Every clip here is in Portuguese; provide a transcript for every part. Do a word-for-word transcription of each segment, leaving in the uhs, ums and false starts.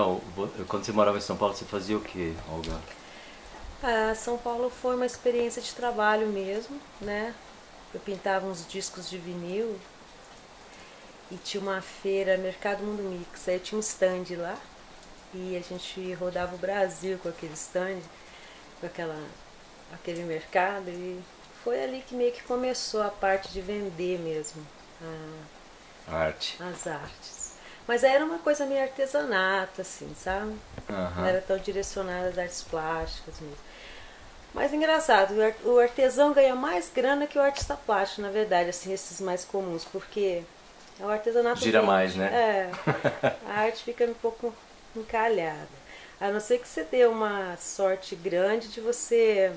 então, quando você morava em São Paulo, você fazia o que, Olga? Ah, São Paulo foi uma experiência de trabalho mesmo, né? Eu pintava uns discos de vinil e tinha uma feira, Mercado Mundo Mix, aí eu tinha um stand lá e a gente rodava o Brasil com aquele stand, com aquela, aquele mercado, e foi ali que meio que começou a parte de vender mesmo a, Arte. as artes. Mas aí era uma coisa meio artesanato, assim, sabe? Uhum. Não era tão direcionada às artes plásticas mesmo. Mas engraçado, o artesão ganha mais grana que o artista plástico, na verdade, assim, esses mais comuns, porque o artesanato gira vende. mais, né? É, a arte fica um pouco encalhada. A não ser que você dê uma sorte grande de você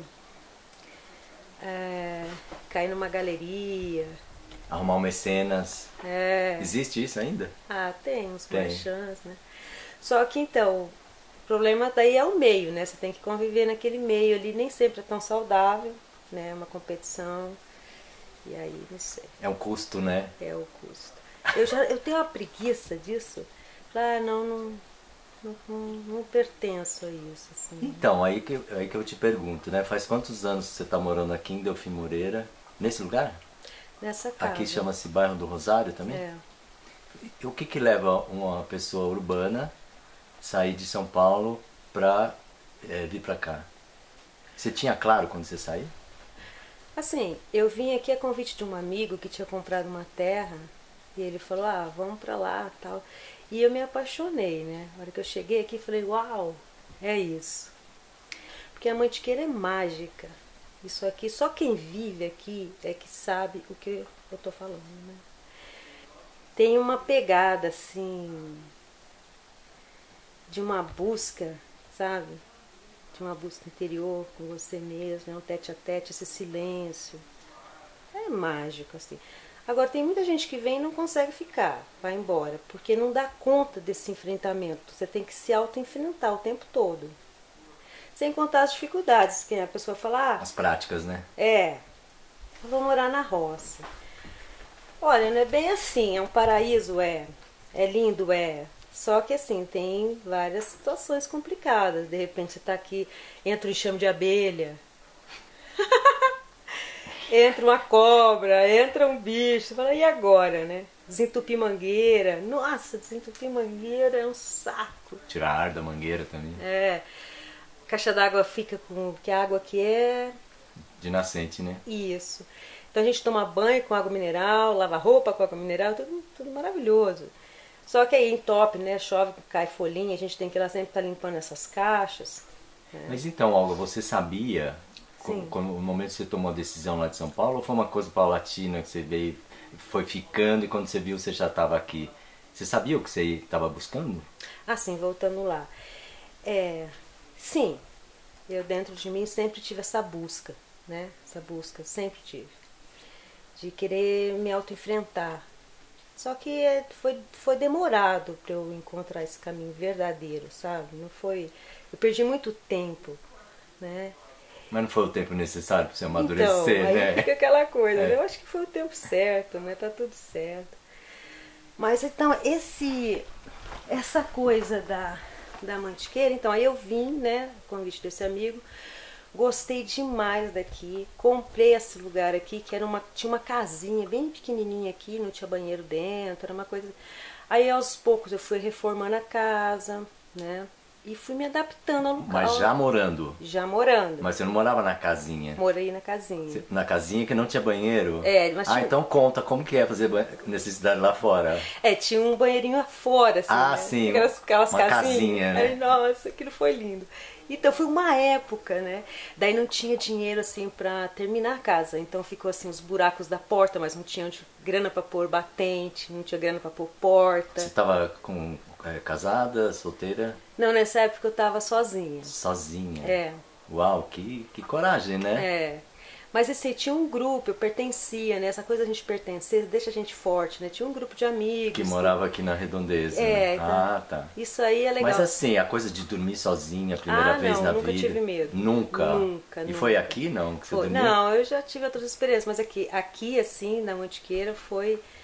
é, cair numa galeria. Arrumar um mecenas. É. Existe isso ainda? Ah, tem uns Tem. marchands, né? Só que então, o problema daí é o meio, né? Você tem que conviver naquele meio ali, nem sempre é tão saudável, né? É uma competição. E aí, não sei. É um custo, né? É o custo. Eu, já, eu tenho uma preguiça disso. Ah, não, não, não, não, não pertenço a isso. Assim. Então, aí que, aí que eu te pergunto, né? Faz quantos anos você está morando aqui em Delfim Moreira? Nesse lugar? Nessa casa. Aqui chama-se Bairro do Rosário também? É. E o que que leva uma pessoa urbana sair de São Paulo para é, vir para cá? Você tinha claro quando você saiu? Assim, eu vim aqui a convite de um amigo que tinha comprado uma terra e ele falou, ah, vamos pra lá tal. E eu me apaixonei, né? Na hora que eu cheguei aqui, falei, uau, é isso. Porque a Mantiqueira é mágica. Isso aqui, só quem vive aqui é que sabe o que eu tô falando, né? Tem uma pegada, assim, de uma busca, sabe? De uma busca interior com você mesmo, é um tete a tete, esse silêncio. É mágico, assim. Agora, tem muita gente que vem e não consegue ficar, vai embora, porque não dá conta desse enfrentamento. Você tem que se auto-enfrentar o tempo todo. Sem contar as dificuldades, que a pessoa fala, ah, As práticas, né? é, eu vou morar na roça. Olha, não é bem assim, é um paraíso, é, é lindo, é. Só que assim, tem várias situações complicadas. De repente você está aqui, entra um enxame de abelha, entra uma cobra, entra um bicho, você fala, e agora, né? Desentupir mangueira, nossa, desentupir mangueira é um saco. Tirar ar da mangueira também. É, caixa d'água fica com, que a água aqui é De nascente, né? isso. Então a gente toma banho com água mineral, lava roupa com água mineral, tudo, tudo maravilhoso. Só que aí entope, né? Chove, cai folhinha, a gente tem que ir lá sempre estar limpando essas caixas. Né? Mas então, Olga, você sabia, Sim. quando, no momento que você tomou a decisão lá de São Paulo, ou foi uma coisa paulatina que você veio, foi ficando e quando você viu você já estava aqui? Você sabia o que você estava buscando? Assim, voltando lá. É, sim, eu dentro de mim sempre tive essa busca, né? Essa busca, sempre tive. De querer me auto-enfrentar. Só que foi, foi demorado para eu encontrar esse caminho verdadeiro, sabe? Não foi... Eu perdi muito tempo, né? Mas não foi o tempo necessário para você amadurecer, então, aí né? fica aquela coisa, É. né? Eu acho que foi o tempo certo, né? Tá tudo certo. Mas então, esse, essa coisa da, da Mantiqueira, então aí eu vim, né? Convite desse amigo. Gostei demais daqui, comprei esse lugar aqui, que era uma, tinha uma casinha bem pequenininha aqui, não tinha banheiro dentro, era uma coisa... Aí aos poucos eu fui reformando a casa, né, e fui me adaptando ao local. Mas já morando? Já morando. Mas você não morava na casinha? Morei na casinha. Você- Na casinha que não tinha banheiro? É, mas Ah, tinha- então conta, como que é fazer ba- necessidade lá fora? É, tinha um banheirinho fora, assim, Ah, né? sim, Aquelas, aquelas uma casinhas. casinha, né? Aí, nossa, aquilo foi lindo. Então foi uma época, né? Daí não tinha dinheiro, assim, pra terminar a casa. Então ficou, assim, os buracos da porta, mas não tinha onde- grana pra pôr batente, não tinha grana pra pôr porta. Você estava com, é, casada, solteira, Não, nessa época eu tava sozinha. sozinha? É, Uau, que, que coragem, né? é. Mas assim, tinha um grupo, eu pertencia, né? Essa coisa da gente pertencer deixa a gente forte, né? Tinha um grupo de amigos. Que morava aqui na Redondeza. É, né? então, Ah, tá. isso aí é legal. Mas assim, a coisa de dormir sozinha a primeira Ah, vez não, na nunca vida. tive medo. Nunca? Nunca, E nunca. foi aqui não que você Foi- dormiu? Não, eu já tive outras experiências, mas aqui, aqui assim, na Mantiqueira, foi...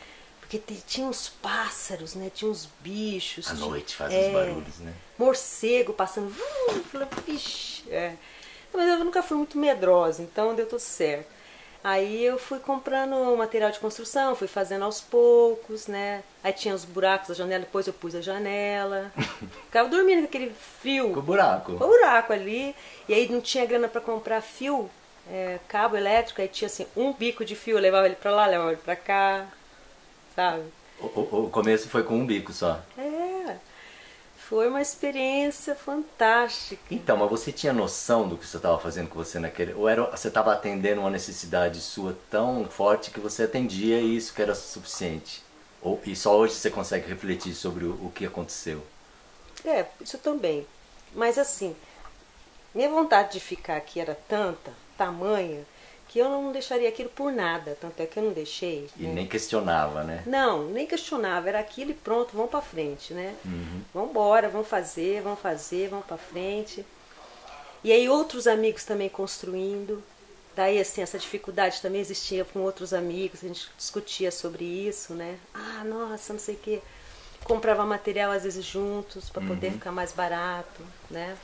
Porque te- tinha uns pássaros, né? Tinha uns bichos. À tinha- noite faz é, os barulhos, né? Morcego passando. Uh, falei, vixe. É. Mas eu nunca fui muito medrosa, então deu tudo certo. Aí eu fui comprando material de construção, fui fazendo aos poucos, né? Aí tinha os buracos da janela, depois eu pus a janela. Ficava dormindo com aquele frio. Com o buraco. Com o buraco ali. E aí não tinha grana para comprar fio, é, cabo elétrico, aí tinha assim, um bico de fio, eu levava ele para lá, levava ele para cá, sabe? O, o, o começo foi com um bico só. É, foi uma experiência fantástica. Então, mas você tinha noção do que você estava fazendo com você naquele... Ou era, você estava atendendo uma necessidade sua tão forte que você atendia e isso que era suficiente? Ou, e só hoje você consegue refletir sobre o, o que aconteceu? É, isso também. Mas assim, minha vontade de ficar aqui era tanta, tamanha, que eu não deixaria aquilo por nada. Tanto é que eu não deixei. E né? nem questionava, né? Não, nem questionava. Era aquilo e pronto, vamos pra frente, né? Uhum. Vamos embora, vamos fazer, vamos fazer, vamos pra frente. E aí outros amigos também construindo. Daí, assim, essa dificuldade também existia com outros amigos. A gente discutia sobre isso, né? Ah, nossa, não sei o quê. Comprava material às vezes juntos para poder Uhum. ficar mais barato, né?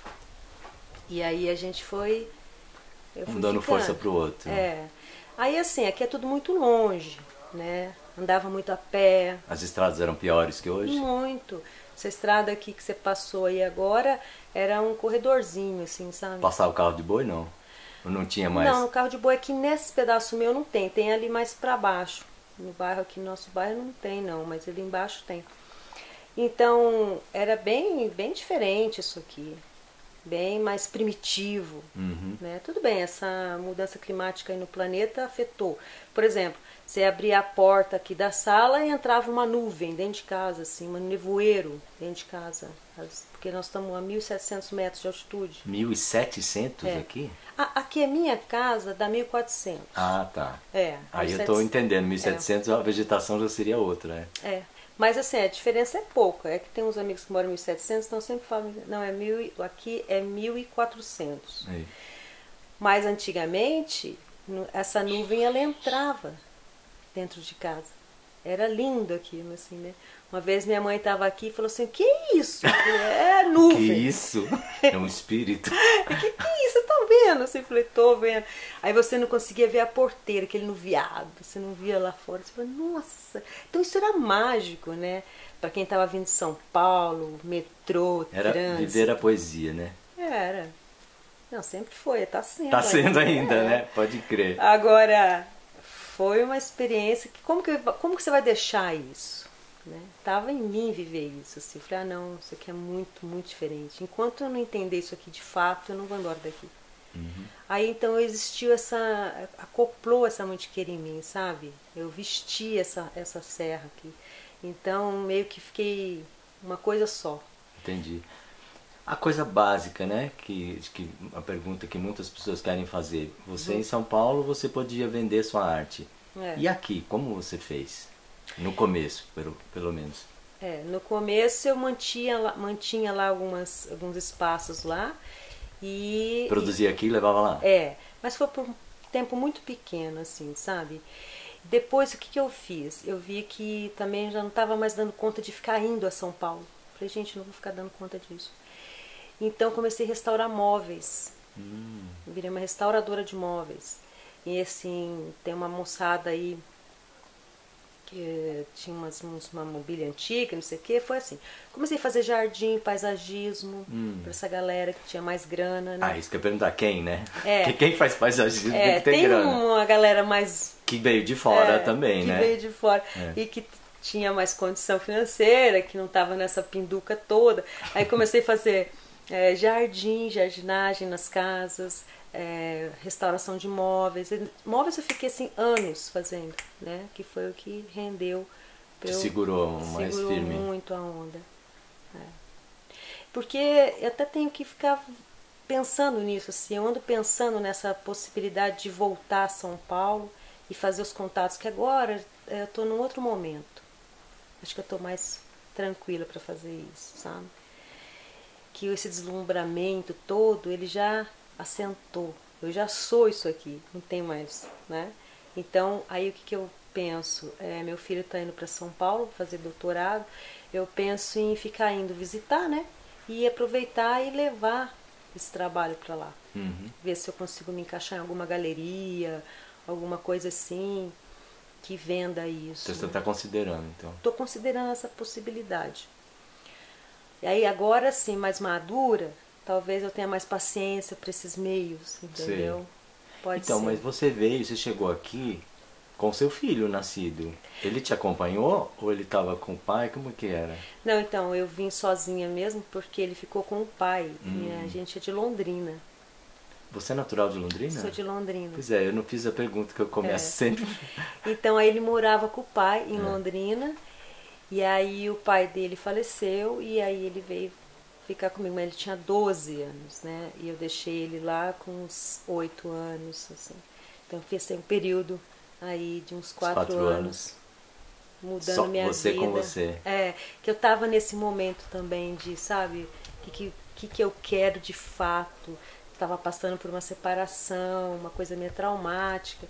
E aí a gente foi... Eu fui Um dando ficando. força pro outro. É. Aí, assim, aqui é tudo muito longe, né? Andava muito a pé, As estradas eram piores que hoje? muito. Essa estrada aqui que você passou aí agora era um corredorzinho, assim, sabe? Passar o carro de boi, não? Ou não tinha mais? Não, no carro de boi aqui nesse pedaço meu não tem. Tem ali mais pra baixo. No bairro aqui, no nosso bairro não tem, não. Mas ali embaixo tem. Então, era bem, bem diferente isso aqui. Bem mais primitivo. Uhum. Né? Tudo bem, essa mudança climática aí no planeta afetou. Por exemplo, você abria a porta aqui da sala e entrava uma nuvem dentro de casa, assim, um nevoeiro dentro de casa. Porque nós estamos a mil e setecentos metros de altitude. mil e setecentos É. aqui? A- aqui é minha casa, dá mil e quatrocentos. Ah, tá. É. Aí eu mil e tô setecentos. entendendo. mil e setecentos a vegetação já seria outra, né? É. Mas assim, a diferença é pouca. É que tem uns amigos que moram em mil e setecentos, então sempre falam, não, é mil, e- aqui é mil e quatrocentos. Aí. Mas antigamente, nu- essa nuvem ela entrava dentro de casa. Era lindo aquilo, assim, né? Uma vez minha mãe estava aqui e falou assim, que isso? Eu falei, é Que nuvem. isso? É um espírito. Que que é isso? Você tá vendo? Assim, eu falei, tô vendo. Aí você não conseguia ver a porteira, aquele nuviado. Você não via lá fora. Você falou, nossa. Então isso era mágico, né? Pra quem tava vindo de São Paulo, metrô, Era trânsito. viver a poesia, né? Era. Não, sempre foi. Tá sendo. Tá sendo ainda, É. né? Pode crer. Agora, foi uma experiência que como que, como que você vai deixar isso? Né? Tava em mim viver isso. Assim. Eu falei, ah não, isso aqui é muito, muito diferente. Enquanto eu não entender isso aqui de fato, eu não vou embora daqui. Uhum. Aí então existiu essa, acoplou essa mantiqueira em mim, sabe? Eu vesti essa, essa serra aqui. Então meio que fiquei uma coisa só. Entendi. A coisa básica, né? Que, que a pergunta que muitas pessoas querem fazer. Você Uhum. em São Paulo, você podia vender sua arte. É. E aqui, como você fez? No começo, pelo, pelo menos. É, no começo eu mantinha lá, mantinha lá algumas, alguns espaços lá e... Produzia aqui e levava lá? É, mas foi por um tempo muito pequeno, assim, sabe? Depois o que, que eu fiz? Eu vi que também já não estava mais dando conta de ficar indo a São Paulo. Falei, gente, não vou ficar dando conta disso. Então comecei a restaurar móveis. Hum. Eu virei uma restauradora de móveis. E assim, tem uma moçada aí que tinha umas, uns- uma mobília antiga, não sei o que, foi assim. Comecei a fazer jardim, paisagismo, Hum. pra essa galera que tinha mais grana, né? Ah, isso que eu ia perguntar, quem, né? É. Porque quem faz paisagismo É, tem que ter tem grana. uma galera mais Que veio de fora é, também, que né? veio de fora É. e que tinha mais condição financeira, que não estava nessa pinduca toda. Aí comecei a fazer é, jardim, jardinagem nas casas, é, restauração de móveis. E móveis eu fiquei assim anos fazendo, né? Que foi o que rendeu. pra Te eu- segurou mais segurou firme. muito a onda. É. Porque eu até tenho que ficar pensando nisso, assim, eu ando pensando nessa possibilidade de voltar a São Paulo e fazer os contatos, que agora eh, eu estou num outro momento. Acho que eu estou mais tranquila para fazer isso, sabe? Que esse deslumbramento todo, ele já assentou. Eu já sou isso aqui, não tem mais, né? Então, aí o que, que eu penso, é, meu filho está indo para São Paulo fazer doutorado, eu penso em ficar indo visitar, né? E aproveitar e levar esse trabalho para lá. Uhum. Ver se eu consigo me encaixar em alguma galeria, alguma coisa assim, que venda isso. Então você está considerando, então? Estou considerando essa possibilidade. E aí agora sim, mais madura, talvez eu tenha mais paciência para esses meios, entendeu? Sei. Pode então, ser. mas você veio, você chegou aqui com seu filho nascido. Ele te acompanhou ou ele estava com o pai? Como que era? Não, então, eu vim sozinha mesmo porque ele ficou com o pai. Hum. E a gente é de Londrina. Você é natural de Londrina? Sou de Londrina. Pois é, eu não fiz a pergunta que eu começo É. sempre. Então aí ele morava com o pai em É. Londrina. E aí o pai dele faleceu e aí ele veio ficar comigo. Mas ele tinha doze anos, né? E eu deixei ele lá com uns oito anos, assim. Então eu fiz um período aí de uns quatro, quatro anos, anos. mudando Só minha você vida. com você. É, que eu tava nesse momento também de, sabe, o que, que, que eu quero de fato. Estava passando por uma separação, uma coisa meio traumática.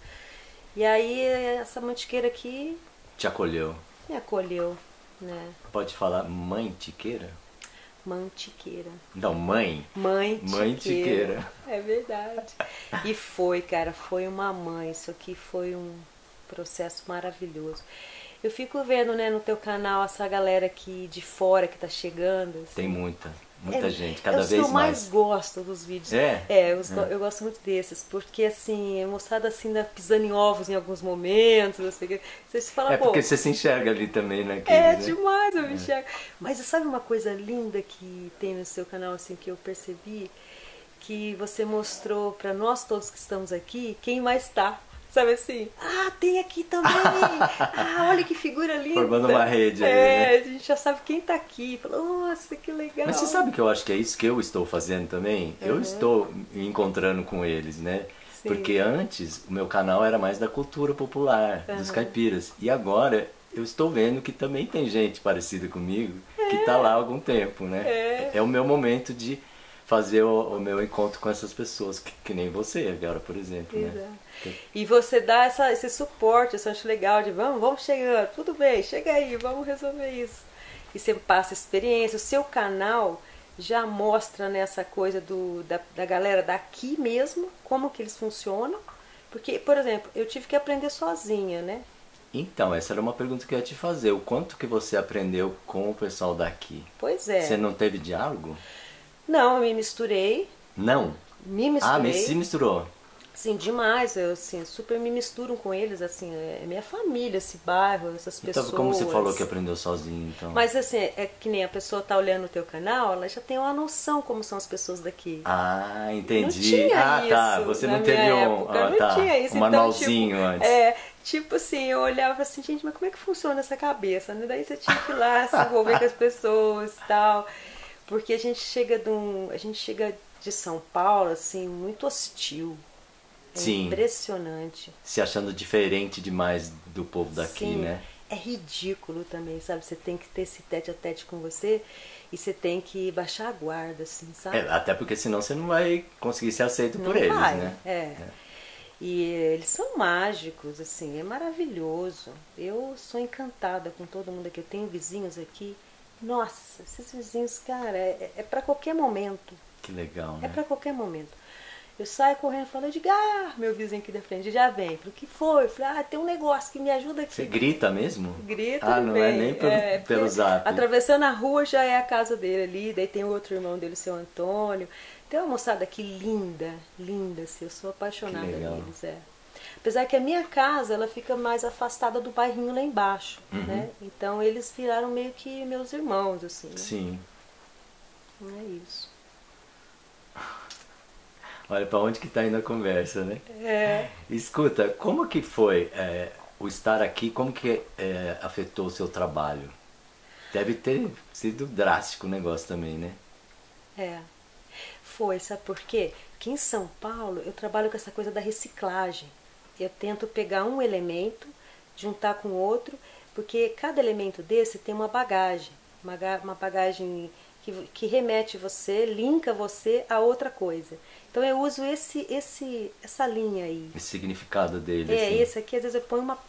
E aí essa mantiqueira aqui Te acolheu. me acolheu, né? Pode falar mãe tiqueira? Mantiqueira. Não, mãe. Mãe Mãe tiqueira. tiqueira. É verdade. E foi, cara, foi uma mãe. Isso aqui foi um processo maravilhoso. Eu fico vendo, né, no teu canal essa galera aqui de fora que tá chegando. Assim. Tem muita, muita É, gente, cada é os vez que eu mais mais. gosto dos vídeos. É? É, eu, É. eu gosto muito desses, porque assim, é mostrado assim, né, pisando em ovos em alguns momentos, assim, você se fala, É pô, porque você se enxerga ali também, né? Kiri, é né? demais eu me enxergo. Mas sabe uma coisa linda que tem no seu canal, assim, que eu percebi? Que você mostrou pra nós todos que estamos aqui, quem mais tá. Sabe assim? Ah, tem aqui também! Ah, olha que figura linda! Formando uma rede ali, É, né? a gente já sabe quem tá aqui. Fala, nossa, que legal! Mas você sabe que eu acho que é isso que eu estou fazendo também? Eu Uhum. estou me encontrando com eles, né? Sim. Porque antes o meu canal era mais da cultura popular, dos Uhum. caipiras. E agora eu estou vendo que também tem gente parecida comigo que está lá há algum tempo, né? É. É o meu momento de fazer o, o meu encontro com essas pessoas, que, que nem você agora, por exemplo, né? Exato. E você dá essa, esse suporte, isso eu acho legal, de vamos, vamos chegando, tudo bem, chega aí, vamos resolver isso. E você passa experiência, o seu canal já mostra nessa coisa do, da, da galera daqui mesmo, como que eles funcionam. Porque, por exemplo, eu tive que aprender sozinha, né? Então, essa era uma pergunta que eu ia te fazer. O quanto que você aprendeu com o pessoal daqui? Pois é. Você não teve diálogo? Não, eu me misturei, Não? me misturei. Ah, mas se misturou. Sim, demais, eu assim, super me misturo com eles, assim, é minha família, esse bairro, essas pessoas. Então, como você falou que aprendeu sozinho, então? Mas assim, é que nem a pessoa tá olhando o teu canal, ela já tem uma noção como são as pessoas daqui. Ah, Não entendi. tinha Ah, isso tá. Você na não teve minha um, época, ah, não tá. tinha isso. um Então, manualzinho tipo, antes. É, tipo assim, eu olhava assim, gente, mas como é que funciona essa cabeça? Né? Daí você tinha que ir lá se envolver com as pessoas e tal. Porque a gente chega de um, a gente chega de São Paulo, assim, muito hostil. É Sim. impressionante. Se achando diferente demais do povo daqui, Sim, né? é ridículo também, sabe? Você tem que ter esse tete a tete com você e você tem que baixar a guarda, assim, sabe? É, até porque senão você não vai conseguir ser aceito Não por eles, vai, né? É. E eles são mágicos, assim, é maravilhoso. Eu sou encantada com todo mundo aqui. Eu tenho vizinhos aqui. Nossa, esses vizinhos, cara, é, é para qualquer momento. Que legal, É né? para qualquer momento. Eu saio correndo e falo, Edgar, meu vizinho aqui da frente, já vem. O que foi? Eu falei, ah, tem um negócio que me ajuda aqui. Você grita mesmo? Grita, Ah, ele não vem. é nem pelo, É, pelo porque zap. Atravessando a rua já é a casa dele ali, daí tem outro irmão dele, o seu Antônio. Tem uma moçada aqui linda, linda, assim, eu sou apaixonada Que legal. neles, é. Apesar que a minha casa, ela fica mais afastada do bairrinho lá embaixo, Uhum. né? Então eles viraram meio que meus irmãos, assim. Né? Sim. Não é isso. Olha pra onde que tá indo a conversa, né? É. Escuta, como que foi é, o estar aqui, como que é, afetou o seu trabalho? Deve ter sido drástico o negócio também, né? É. Foi, sabe por quê? Aqui em São Paulo eu trabalho com essa coisa da reciclagem. Eu tento pegar um elemento, juntar com outro, porque cada elemento desse tem uma bagagem, uma, uma bagagem que, que remete você, linka você a outra coisa. Então eu uso esse, esse, essa linha aí. Esse significado dele, É, assim. esse aqui, às vezes eu ponho uma,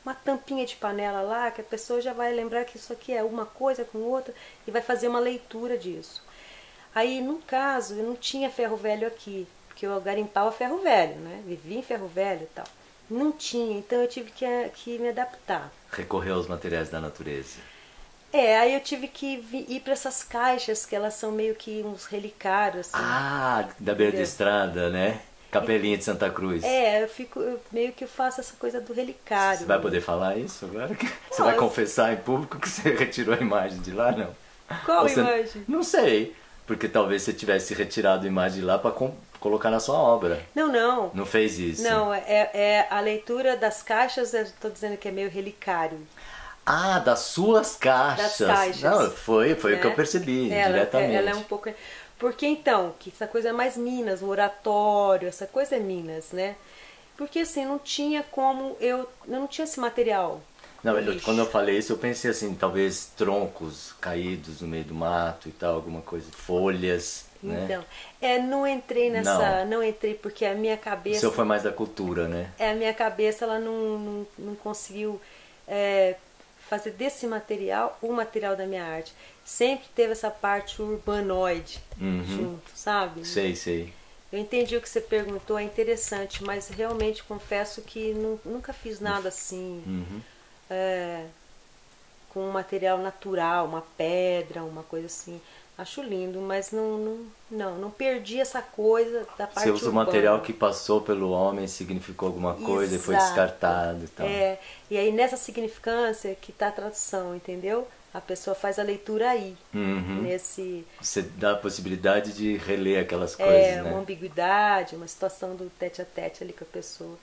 uma tampinha de panela lá, que a pessoa já vai lembrar que isso aqui é uma coisa com outra e vai fazer uma leitura disso. Aí, no caso, eu não tinha ferro velho aqui, porque eu garimpava ferro velho, né? Vivia em ferro velho e tal. Não tinha, então eu tive que, que me adaptar. Recorrer aos materiais da natureza. É, aí eu tive que ir para essas caixas, que elas são meio que uns relicários. Assim. Ah, da beira da estrada, né? Capelinha de Santa Cruz. É, eu fico, eu meio que eu faço essa coisa do relicário. Você vai poder falar isso agora? Você vai confessar em público que você retirou a imagem de lá, não? Qual você... imagem? Não sei, porque talvez você tivesse retirado a imagem de lá para com... colocar na sua obra. Não, não. Não fez isso? Não, é, é a leitura das caixas, eu estou dizendo que é meio relicário. Ah, das suas caixas. Das caixas. Não, foi, foi né? o que eu percebi, ela, diretamente. Ela é um pouco... Porque então, que essa coisa é mais Minas, o oratório, essa coisa é Minas, né? Porque assim, não tinha como, eu, eu não tinha esse material. Não, eu, quando eu falei isso, eu pensei assim, talvez troncos caídos no meio do mato e tal, alguma coisa, folhas, então, né? é, não entrei nessa, não. não entrei porque a minha cabeça... O seu foi mais da cultura, né? É, a minha cabeça, ela não, não, não conseguiu é, fazer desse material o material da minha arte. Sempre teve essa parte urbanoide uhum. junto, sabe? Sei, sei. Eu entendi o que você perguntou, é interessante, mas realmente confesso que nu, nunca fiz nada assim, uhum. é, com um material natural, uma pedra, uma coisa assim. Acho lindo, mas não, não, não, não perdi essa coisa da parte Você usa urbana. o material que passou pelo homem, significou alguma coisa. Exato. E foi descartado e tal. É, e aí nessa significância que está a tradução, entendeu? A pessoa faz a leitura aí, uhum. nesse... Você dá a possibilidade de reler aquelas coisas, é, né? uma ambiguidade, uma situação do tete a tete ali com a pessoa.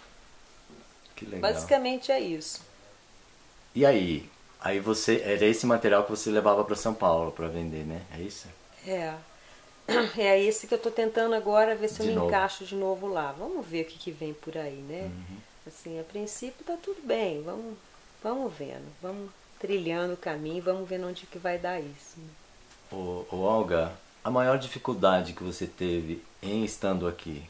Que legal. Basicamente é isso. E aí? Aí você, era esse material que você levava para São Paulo para vender, né? É isso? É. É esse que eu tô tentando agora ver se de eu me novo. encaixo de novo lá. Vamos ver o que, que vem por aí, né? Uhum. Assim, a princípio tá tudo bem. Vamos, vamos vendo. Vamos trilhando o caminho, vamos vendo onde que vai dar isso. Ô, ô Olga, a maior dificuldade que você teve em estando aqui,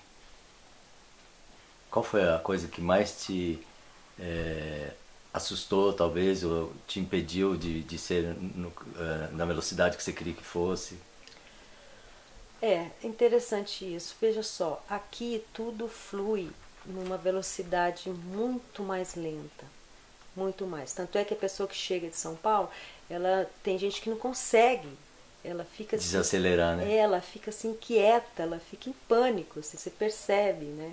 qual foi a coisa que mais te é, assustou, talvez, ou te impediu de, de ser no, uh, na velocidade que você queria que fosse? É, interessante isso. Veja só, aqui tudo flui numa velocidade muito mais lenta. Muito mais. Tanto é que a pessoa que chega de São Paulo, ela tem gente que não consegue. Ela fica assim, desacelerar, né? Ela fica assim quieta, ela fica em pânico, assim, você percebe, né?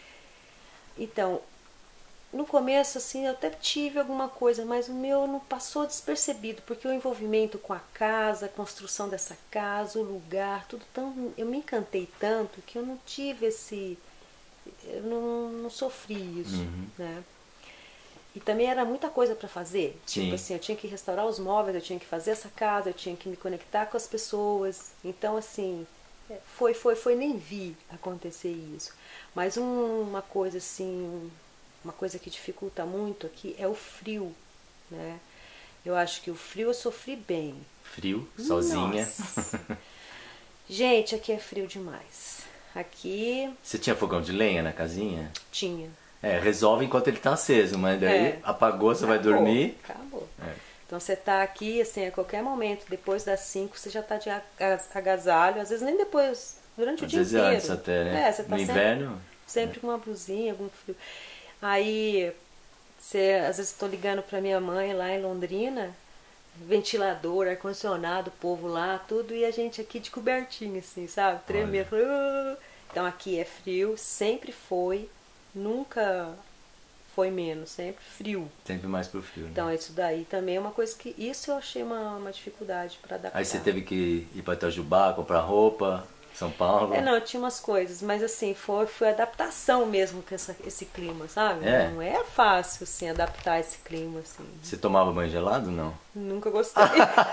Então, no começo assim, eu até tive alguma coisa, mas o meu não passou despercebido, porque o envolvimento com a casa, a construção dessa casa, o lugar, tudo tão, eu me encantei tanto que eu não tive esse, eu não, não sofri isso, uhum. né? E também era muita coisa para fazer. Sim. Tipo assim, eu tinha que restaurar os móveis, eu tinha que fazer essa casa, eu tinha que me conectar com as pessoas. Então, assim, foi, foi, foi, nem vi acontecer isso. Mas um, uma coisa assim, uma coisa que dificulta muito aqui é o frio, né? Eu acho que o frio eu sofri bem. Frio? Sozinha? Nossa. Gente, aqui é frio demais. Aqui... Você tinha fogão de lenha na casinha? Tinha. É, resolve enquanto ele está aceso, mas daí é. apagou, você acabou, vai dormir. Acabou. É. Então você está aqui, assim, a qualquer momento, depois das cinco, você já está de agasalho, às vezes nem depois, durante o às dia vezes inteiro. Antes até, né? É, você tá no sempre, inverno. Sempre é. com uma blusinha, algum frio. Aí, você, às vezes estou ligando para minha mãe lá em Londrina, ventilador, ar-condicionado, o povo lá, tudo, e a gente aqui de cobertinho, assim, sabe? Tremendo. Uh! Então aqui é frio, sempre foi, nunca foi menos, sempre frio. Sempre mais pro frio, né? Então isso daí também é uma coisa que, isso eu achei uma, uma dificuldade para adaptar. Aí você teve que ir para Itajubá, comprar roupa, São Paulo? É, não, tinha umas coisas, mas assim, foi, foi adaptação mesmo com essa, esse clima, sabe? É. Não é fácil, assim, adaptar esse clima, assim. Você tomava banho gelado, não? Nunca gostei.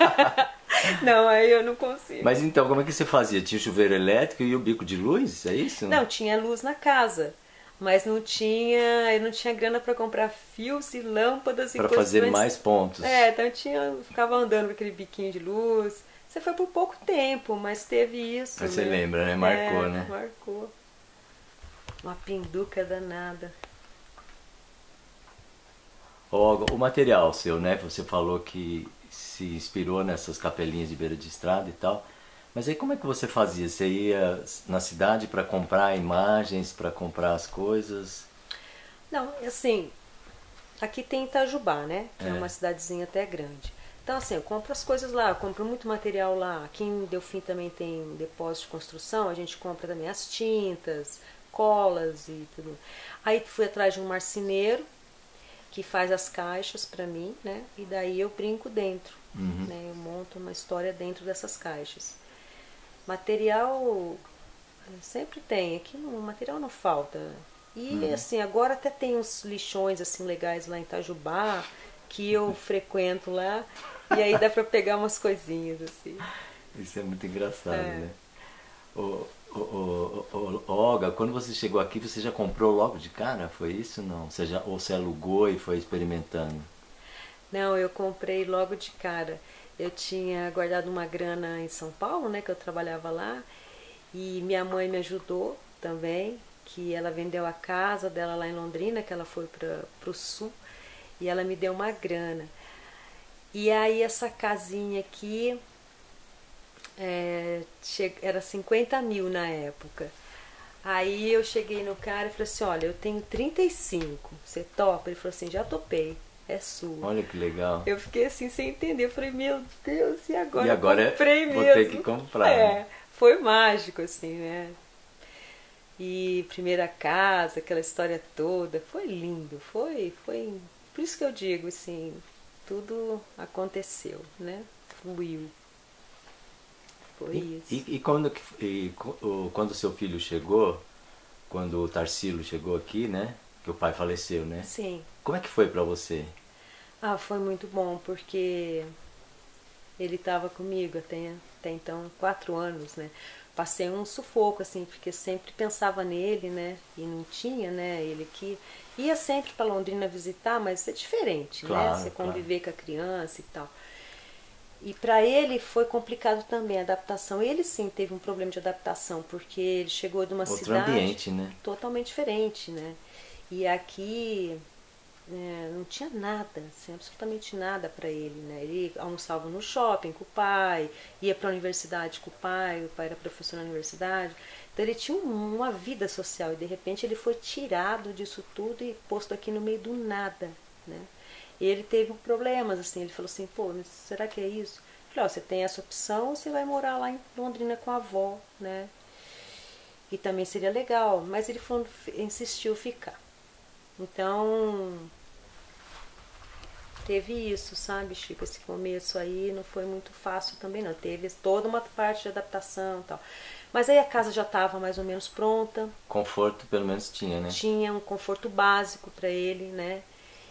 Não, aí eu não consigo. Mas então, como é que você fazia? Tinha chuveiro elétrico e o bico de luz, é isso? Não, tinha luz na casa, mas não tinha, eu não tinha grana para comprar fios e lâmpadas e pra coisas. Para fazer mais pontos. É, então eu tinha, eu ficava andando com aquele biquinho de luz. Você foi por pouco tempo, mas teve isso. Mas você né? lembra, né? Marcou, é, né? Marcou. Uma pinduca danada. O, o material seu, né? Você falou que se inspirou nessas capelinhas de beira de estrada e tal. Mas aí como é que você fazia? Você ia na cidade para comprar imagens, para comprar as coisas? Não, assim, aqui tem Itajubá, né? Que é, É. uma cidadezinha até grande. Então, assim, eu compro as coisas lá, eu compro muito material lá. Aqui em Delfim também tem depósito de construção, a gente compra também as tintas, colas e tudo. Aí fui atrás de um marceneiro que faz as caixas para mim, né? E daí eu brinco dentro, Uhum. né? Eu monto uma história dentro dessas caixas. Material sempre tem, aqui o material não falta. E Uhum. assim, agora até tem uns lixões assim legais lá em Itajubá, que eu frequento lá, e aí dá pra pegar umas coisinhas assim. Isso é muito engraçado, É. né? Ô, ô, ô, ô, ô, Olga, quando você chegou aqui, você já comprou logo de cara? Foi isso não? Você já, ou você alugou e foi experimentando? Não, eu comprei logo de cara. Eu tinha guardado uma grana em São Paulo, né, que eu trabalhava lá, e minha mãe me ajudou também, que ela vendeu a casa dela lá em Londrina, que ela foi para o sul, e ela me deu uma grana. E aí essa casinha aqui é, che- era cinquenta mil na época. Aí eu cheguei no cara e falei assim, olha, eu tenho trinta e cinco, você topa? Ele falou assim, já topei, é sua. Olha que legal. Eu fiquei assim sem entender, eu falei, meu Deus, e agora, E agora eu comprei vou mesmo. ter que comprar, É, né? foi mágico assim, né? E primeira casa, aquela história toda, foi lindo, foi, foi, por isso que eu digo assim, tudo aconteceu, né? Fluiu. Foi E, isso. e, e quando, que- e, co- o- quando seu filho chegou, quando o Tarsilo chegou aqui, né? Que o pai faleceu, né? Sim. Como é que foi pra você? Ah, foi muito bom, porque ele estava comigo até, até então quatro anos, né? Passei um sufoco, assim, porque sempre pensava nele, né? E não tinha, né? Ele que ia sempre para Londrina visitar, mas é diferente, Claro, né? Você claro. conviver com a criança e tal. E para ele foi complicado também a adaptação. Ele sim teve um problema de adaptação, porque ele chegou de uma Outro cidade ambiente, né? totalmente diferente, né? E aqui é, não tinha nada, assim, absolutamente nada para ele, né? Ele almoçava no shopping com o pai, ia para a universidade com o pai, o pai era professor na universidade. Então ele tinha um- uma vida social e de repente ele foi tirado disso tudo e posto aqui no meio do nada, né? E ele teve problemas, assim, ele falou assim, pô, mas será que é isso? Eu falei, ó, você tem essa opção ou você vai morar lá em Londrina com a avó, né? E também seria legal, mas ele falou, insistiu ficar. Então, teve isso, sabe, Chico? Esse começo aí não foi muito fácil também, não. Teve toda uma parte de adaptação e tal. Mas aí a casa já estava mais ou menos pronta, Conforto pelo menos tinha, né? tinha um conforto básico para ele, né?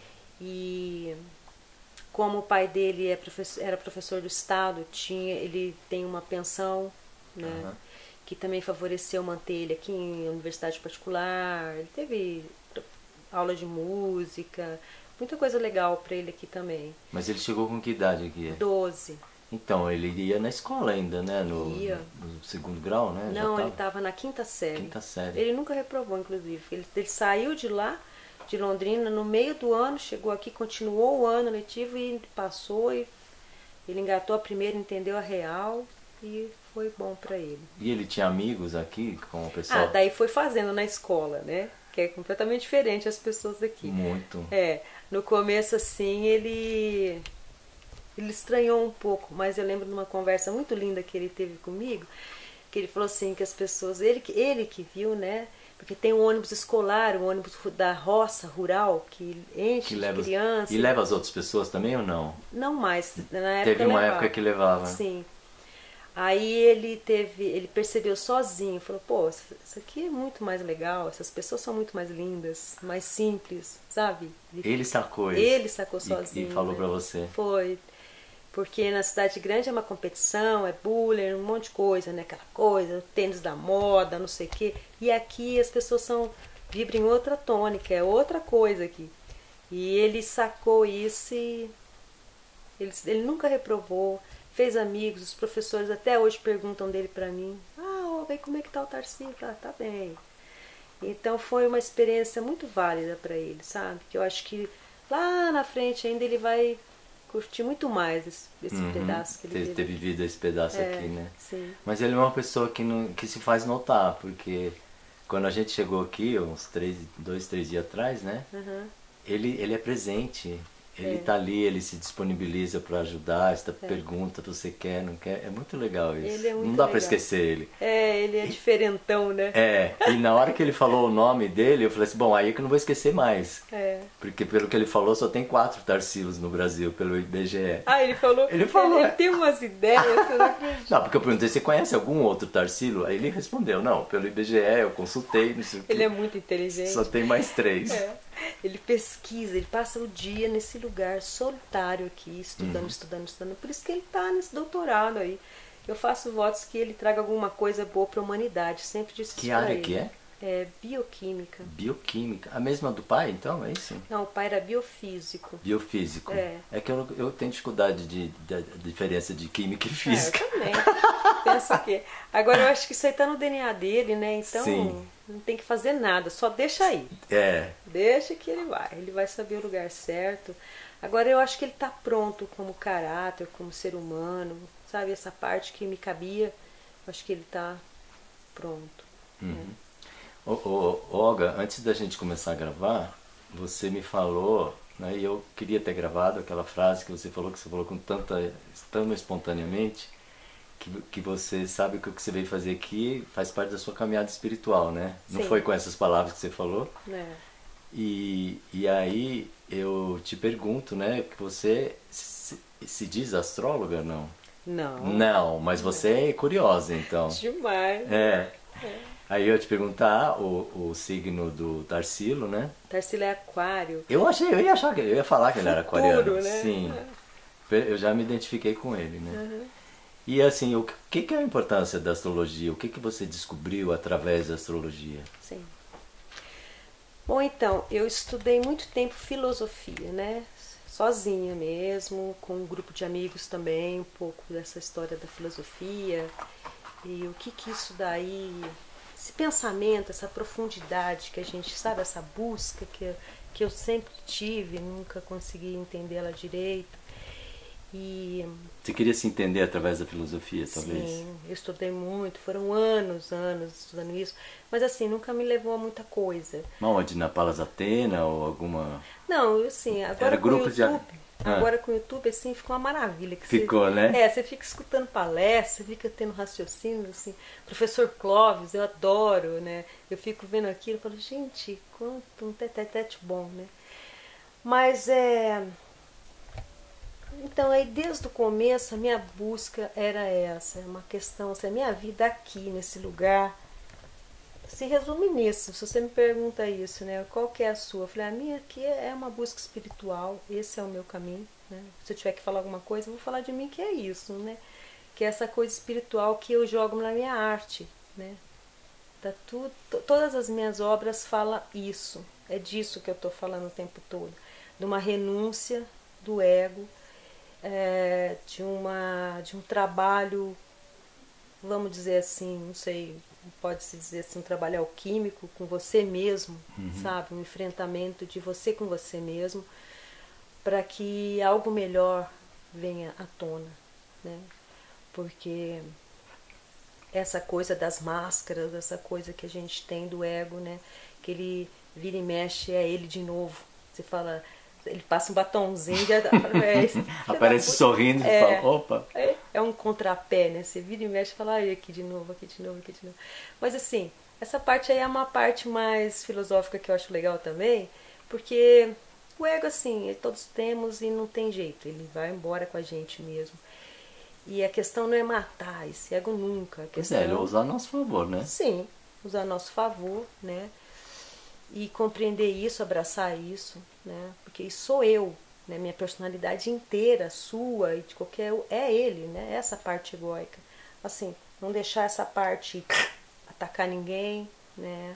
E como o pai dele é professor, era professor do estado, tinha, ele tem uma pensão, né? Aham. Que também favoreceu manter ele aqui em universidade particular. Ele teve aula de música, muita coisa legal para ele aqui também. Mas ele chegou com que idade aqui? Doze. Então, ele ia na escola ainda, né? No, Ia. no segundo grau, né? Já Não, tava? ele estava na quinta série. Quinta série. Ele nunca reprovou, inclusive. Ele, ele saiu de lá, de Londrina, no meio do ano, chegou aqui, continuou o ano letivo e passou. E ele engatou a primeira, entendeu a real e foi bom para ele. E ele tinha amigos aqui com o pessoal? Ah, daí foi fazendo na escola, né? Que é completamente diferente as pessoas daqui. Muito. É, no começo assim ele ele estranhou um pouco, mas eu lembro de uma conversa muito linda que ele teve comigo, que ele falou assim que as pessoas, ele que ele que viu, né? Porque tem um ônibus escolar, um ônibus da roça rural que enche Que de leva, criança. e leva as outras pessoas também ou não? Não mais, na época Teve uma levava. época que levava. Sim. Aí ele teve, ele percebeu sozinho, falou, pô, isso aqui é muito mais legal, essas pessoas são muito mais lindas, mais simples, sabe? Ele sacou isso. Ele sacou E- sozinho. E, falou né? pra você. Foi. Porque na cidade grande é uma competição, é bullying, um monte de coisa, né? Aquela coisa, o tênis da moda, não sei o quê. E aqui as pessoas são, vibram em outra tônica, é outra coisa aqui. E ele sacou isso e ele, ele nunca reprovou, fez amigos, os professores até hoje perguntam dele pra mim, ah, ó, como é que tá o Tarsilo? Ah, tá bem. Então foi uma experiência muito válida pra ele, sabe? Que eu acho que lá na frente ainda ele vai curtir muito mais esse, esse Uhum. pedaço que ele ter, teve. ter vivido esse pedaço É, aqui, né? sim. Mas ele é uma pessoa que, não, que se faz notar, porque quando a gente chegou aqui, uns três, dois, três dias atrás, né? Uhum. Ele, ele é presente. Ele É. tá ali, ele se disponibiliza para ajudar, esta pergunta, você quer, não quer? É muito legal isso. Ele é muito não dá para legal. esquecer ele. É, ele é diferentão, né? É, e na hora que ele falou o nome dele, eu falei assim, bom, aí é que eu não vou esquecer mais. É. Porque pelo que ele falou, só tem quatro Tarsilos no Brasil, pelo I B G E. Ah, ele falou. Ele falou, Ele, é. ele tem umas ideias. Eu não acredito. Não, porque eu perguntei, você conhece algum outro Tarsilo? Aí ele respondeu, não, pelo I B G E, eu consultei, não sei o quê. Ele é muito inteligente. Só tem mais três. É. Ele pesquisa, ele passa o dia nesse lugar solitário aqui, estudando, Uhum. estudando, estudando. Por isso que ele está nesse doutorado aí. Eu faço votos que ele traga alguma coisa boa para a humanidade. Sempre disse Que isso pra área ele. que é? É bioquímica. Bioquímica. A mesma do pai, então, é isso? Não, o pai era biofísico. Biofísico. É. que eu, eu tenho dificuldade de, de, de diferença de química e É, eu física. também. Penso que. Agora eu acho que isso aí tá no D N A dele, né? Então Sim. não tem que fazer nada, só deixa aí. É. Deixa que ele vai, ele vai saber o lugar certo. Agora eu acho que ele está pronto como caráter, como ser humano, sabe? Essa parte que me cabia, eu acho que ele está pronto. Uhum. Ô, ô, Olga, antes da gente começar a gravar, você me falou, né, e eu queria ter gravado aquela frase que você falou, que você falou com tanta, tão espontaneamente, que, que você sabe que o que você veio fazer aqui faz parte da sua caminhada espiritual, né? Não Sim. foi com essas palavras que você falou? Né? E, e aí eu te pergunto, né, que você se, se diz astróloga, não? Não. Não, mas você é curiosa, então. Demais. É. Aí eu ia te perguntar o, o signo do Tarsilo, né? Tarsila é aquário. Eu achei, eu ia achar que eu ia falar que ele era Futuro, aquariano. né? Sim. Eu já me identifiquei com ele, né? E assim, o que, que é a importância da astrologia? O que, que você descobriu através da astrologia? Sim. Bom, então, eu estudei muito tempo filosofia, né? Sozinha mesmo, com um grupo de amigos também, um pouco dessa história da filosofia. E o que que isso daí, esse pensamento, essa profundidade que a gente sabe, essa busca que, que eu sempre tive, nunca consegui entendê-la direito. E Você queria se entender através da filosofia, talvez? sim, eu estudei muito, foram anos, anos estudando isso, mas assim, nunca me levou a muita coisa. Mas onde? Na Palas Atena ou alguma... Não, assim, agora Era com grupo o de- YouTube, Ah. agora com o YouTube, assim, ficou uma maravilha. Que Ficou, você, né? É, você fica escutando palestra, você fica tendo raciocínio, assim. Professor Clóvis, eu adoro, né? Eu fico vendo aquilo e falo, gente, quanto um tete-tete bom, né? Mas é... Então, aí desde o começo, a minha busca era essa, é uma questão, assim, a minha vida aqui, nesse lugar, se resume nisso. Se você me pergunta isso, né, qual que é a sua? Eu falei, a minha aqui é uma busca espiritual, esse é o meu caminho, né? Se eu tiver que falar alguma coisa, eu vou falar de mim que é isso, né? Que é essa coisa espiritual que eu jogo na minha arte, né? Tá tudo, to- todas as minhas obras falam isso, é disso que eu estou falando o tempo todo, de uma renúncia do ego, é, de, uma, de um trabalho, vamos dizer assim, não sei, pode-se dizer assim, um trabalho alquímico com você mesmo, sabe? Um enfrentamento de você com você mesmo, para que algo melhor venha à tona, né? Porque essa coisa das máscaras, essa coisa que a gente tem do ego, né? Que ele vira e mexe, é ele de novo. Você fala... Ele passa um batonzinho e aparece, Aparece sorrindo e É. fala, opa. É, é um contrapé, né? Você vira e mexe e fala, ai, aqui de novo, aqui de novo, aqui de novo. Mas assim, essa parte aí é uma parte mais filosófica que eu acho legal também, porque o ego, assim, todos temos e não tem jeito, ele vai embora com a gente mesmo. E a questão não é matar esse ego nunca. A Pois questão é, ele usar a nosso favor, né? Sim, usar a nosso favor, né? E compreender isso, abraçar isso, né? Porque isso sou eu, né? Minha personalidade inteira, sua e de qualquer é ele, né? Essa parte egóica. Assim, não deixar essa parte atacar ninguém, né?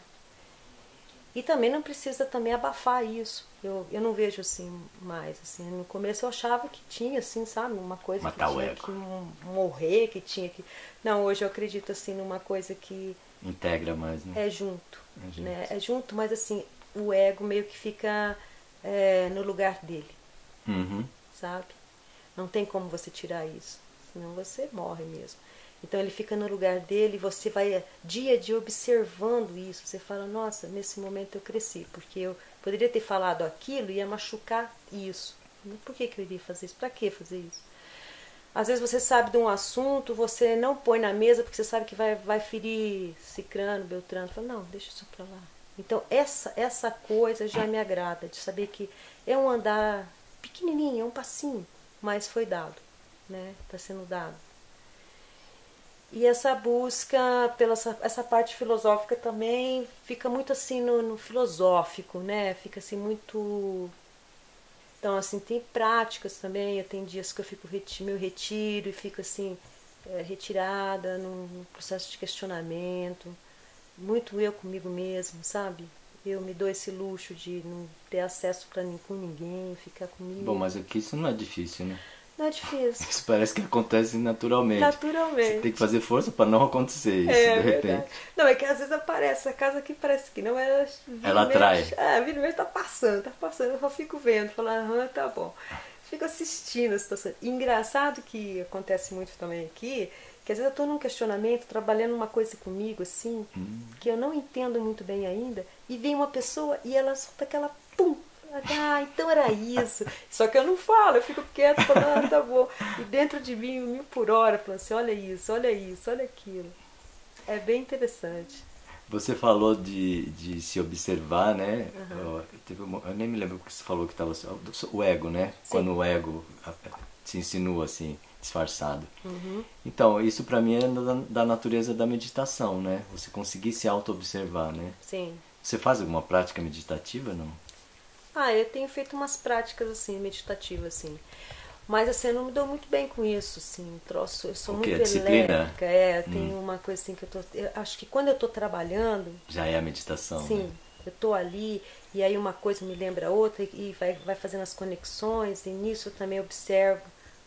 E também não precisa também abafar isso. Eu, eu não vejo assim mais, assim. No começo eu achava que tinha, assim, sabe, uma coisa Matar que o tinha ego. que m- morrer, que tinha que. Não, hoje eu acredito assim numa coisa que Integra mais, né? é junto, É junto. né? É junto, mas assim, o ego meio que fica é, no lugar dele, Uhum. sabe? Não tem como você tirar isso, senão você morre mesmo. Então ele fica no lugar dele e você vai dia a dia observando isso. Você fala, nossa, nesse momento eu cresci, porque eu poderia ter falado aquilo e ia machucar isso. Por que, que eu iria fazer isso? Para que fazer isso? Às vezes você sabe de um assunto, você não põe na mesa porque você sabe que vai, vai ferir Cicrano, Beltrano. Fala, não, deixa isso para lá. Então essa, essa coisa já me agrada, de saber que é um andar pequenininho, é um passinho, mas foi dado, né? Está sendo dado. E essa busca pela essa, essa parte filosófica também fica muito assim no, no filosófico, né? Fica assim muito... Então, assim, tem práticas também. Eu tenho dias que eu fico reti meu retiro e fico assim, é, retirada num processo de questionamento. Muito eu comigo mesmo, sabe? Eu me dou esse luxo de não ter acesso para com ninguém, ficar comigo. Bom, mas aqui isso não é difícil, né? Não é difícil. Isso parece que acontece naturalmente. Naturalmente. Você tem que fazer força para não acontecer isso, é, de repente. Verdade. Não, é que às vezes aparece, a casa aqui parece que não, ela... Ela atrai. É, vira mesmo tá passando, tá passando, eu só fico vendo, falar, aham, tá bom. Fico assistindo a situação. E engraçado que acontece muito também aqui, que às vezes eu tô num questionamento, trabalhando uma coisa comigo, assim, hum. que eu não entendo muito bem ainda, e vem uma pessoa e ela solta aquela pum! Ah, então era isso. Só que eu não falo, eu fico quieto, falando, ah, tá bom. E dentro de mim, mil por hora, falando assim, olha isso, olha isso, olha aquilo. É bem interessante. Você falou de, de se observar, né? Uhum. Eu, teve uma, eu nem me lembro o que você falou que estava... O ego, né? Sim. Quando o ego se insinua assim, disfarçado. Uhum. Então, isso para mim é da, da natureza da meditação, né? Você conseguir se auto-observar, né? Sim. Você faz alguma prática meditativa, não? Ah, eu tenho feito umas práticas assim, meditativas, assim. Mas assim, eu não me dou muito bem com isso, assim, troço, eu sou o quê? muito Disciplina? elétrica, é, hum. Tem uma coisa assim que eu tô. Eu acho que quando eu tô trabalhando. Já é a meditação. Sim, né? Eu tô ali, e aí uma coisa me lembra a outra, e vai, vai fazendo as conexões, e nisso eu também observo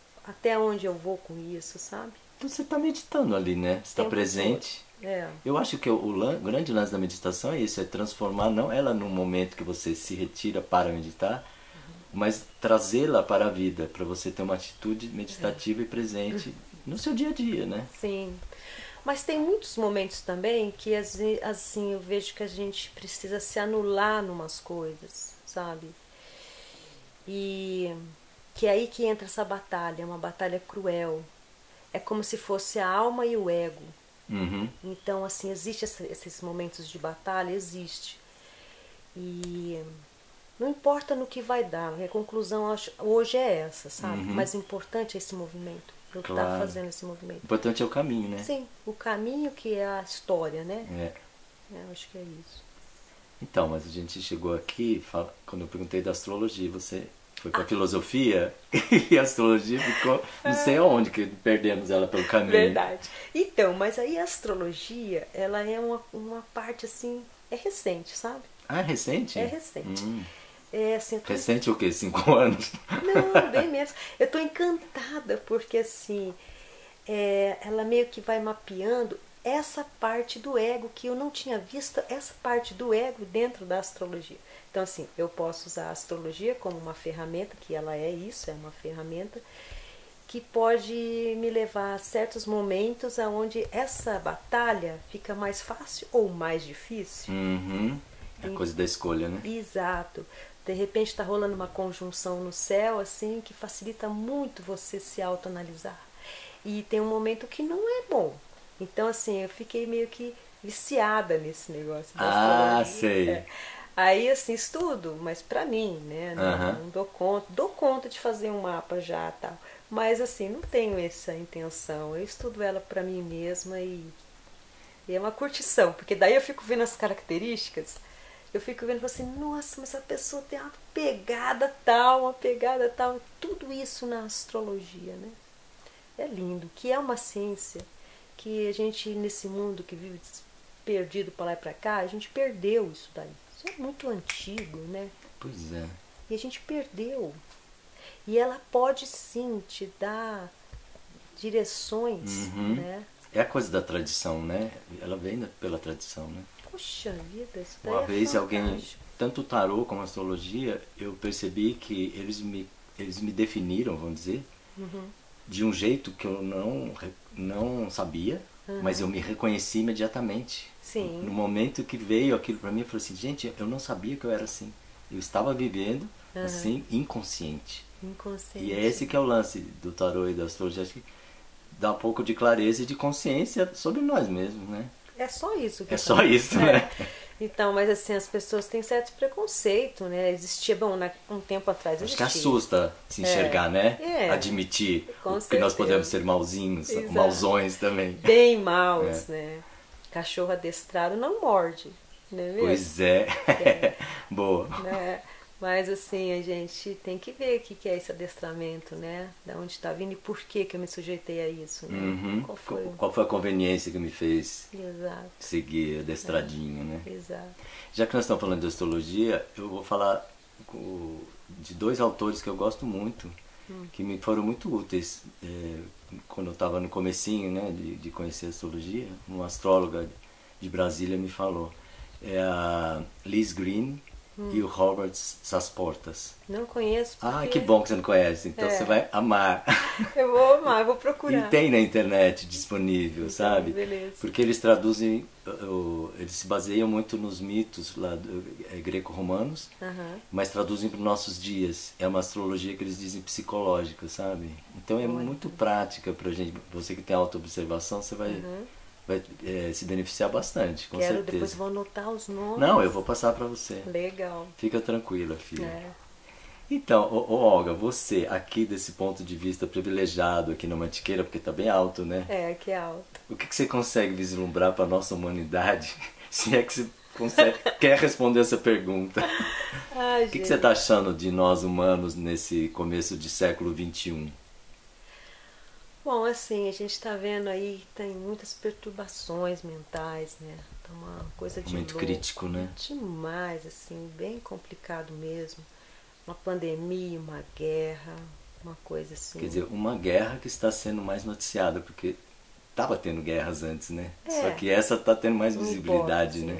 até onde eu vou com isso, sabe? Então você está meditando ali, né? Você está presente. É. Eu acho que o, o grande lance da meditação é isso, é transformar não ela num momento que você se retira para meditar, uhum. mas trazê-la para a vida, para você ter uma atitude meditativa é. e presente no seu dia a dia, né? Sim. Mas tem muitos momentos também que assim eu vejo que a gente precisa se anular numas coisas, sabe? E que é aí que entra essa batalha, uma batalha cruel. É como se fosse a alma e o ego. Uhum. Então, assim, existe esses momentos de batalha, existe. E não importa no que vai dar, a conclusão hoje é essa, sabe? Uhum. Mas o importante é esse movimento, eu claro. estar fazendo esse movimento. O importante é o caminho, né? Sim, o caminho que é a história, né? É. é eu acho que é isso. Então, mas a gente chegou aqui, quando eu perguntei da astrologia, você foi para a filosofia e a astrologia ficou não sei aonde, que perdemos ela pelo caminho. Verdade. Então, mas aí a astrologia, ela é uma, uma parte assim, é recente, sabe? Ah, é recente? É recente. Hum. É, assim, tô... Recente o quê? Cinco anos? Não, bem menos. Eu estou encantada porque assim, é, ela meio que vai mapeando essa parte do ego que eu não tinha visto, essa parte do ego dentro da astrologia. Então, assim, eu posso usar a astrologia como uma ferramenta, que ela é isso, é uma ferramenta, que pode me levar a certos momentos onde essa batalha fica mais fácil ou mais difícil. Uhum. É a coisa da escolha, né? Exato. De repente está rolando uma conjunção no céu, assim, que facilita muito você se autoanalisar. E tem um momento que não é bom. Então, assim, eu fiquei meio que viciada nesse negócio da ah, astrologia. sei. É. Aí, assim, estudo, mas pra mim, né? Não, uhum. não dou conta. Dou conta de fazer um mapa já e tal. Mas, assim, não tenho essa intenção. Eu estudo ela pra mim mesma e, e é uma curtição. Porque daí eu fico vendo as características, eu fico vendo assim, nossa, mas essa pessoa tem uma pegada tal, uma pegada tal. Tudo isso na astrologia, né? É lindo. Que é uma ciência que a gente, nesse mundo que vive perdido pra lá e pra cá, a gente perdeu isso daí. Isso é muito antigo, né? Pois é. E a gente perdeu. E ela pode sim te dar direções, uhum. né? É a coisa da tradição, né? Ela vem pela tradição, né? Poxa vida, isso daí Uma é vez fantástico. alguém tanto o tarô como a astrologia, eu percebi que eles me, eles me definiram, vamos dizer, uhum. de um jeito que eu não, não sabia, uhum. mas eu me reconheci imediatamente. Sim. No momento que veio aquilo para mim, eu falei assim, gente, eu não sabia que eu era assim. Eu estava vivendo uhum. assim, inconsciente. Inconsciente. E é esse que é o lance do tarô e da astrologia, acho que dá um pouco de clareza e de consciência sobre nós mesmos, né? É só isso. Que é só isso, né? É. Então, mas assim, as pessoas têm certo preconceito, né? Existia, bom, na, um tempo atrás existia. Acho que assusta se enxergar, é. né? É. Admitir Com que nós podemos ser malzinhos, Exato. mauzões também. Bem maus, é. né? Cachorro adestrado não morde, não é mesmo? Pois é. é. Boa. Né? Mas assim, a gente tem que ver o que é esse adestramento, né? Da onde está vindo e por que que eu me sujeitei a isso, né? Uhum. Qual foi? Qual foi a conveniência que me fez Exato. seguir adestradinho, é. né? Exato. Já que nós estamos falando de astrologia, eu vou falar de dois autores que eu gosto muito, hum. que me foram muito úteis é, quando eu estava no comecinho, né, de, de conhecer a astrologia. Uma astróloga de Brasília me falou. É a Liz Green hum. e o Robert Sasportas. Não conheço. Porque... Ah, que bom que você não conhece. Então é. você vai amar. Eu vou amar, eu vou procurar. E tem na internet disponível, então, sabe? Beleza. Porque eles traduzem, eles se baseiam muito nos mitos lá do, é, greco-romanos, uhum. mas traduzem para os nossos dias. É uma astrologia que eles dizem psicológica, sabe? Então é muito, muito prática para gente. Você que tem auto-observação, você vai... Uhum. vai é, se beneficiar bastante, com Quero, certeza. Depois vou anotar os nomes. Não, eu vou passar para você. Legal. Fica tranquila, filha. É. Então, ô, ô, Olga, você aqui desse ponto de vista privilegiado aqui na Mantiqueira, porque tá bem alto, né? É, aqui é alto. O que, que você consegue vislumbrar para nossa humanidade? Se é que você consegue, quer responder essa pergunta. Ai, o que, que você tá achando de nós humanos nesse começo de século vinte e um? Bom, assim, a gente está vendo aí que tem muitas perturbações mentais, né? Tá uma coisa de muito louco, crítico, né? Demais, assim, bem complicado mesmo. Uma pandemia, uma guerra, uma coisa assim. Quer dizer, uma guerra que está sendo mais noticiada, porque estava tendo guerras antes, né? É, Só que essa está tendo mais visibilidade, importa, né?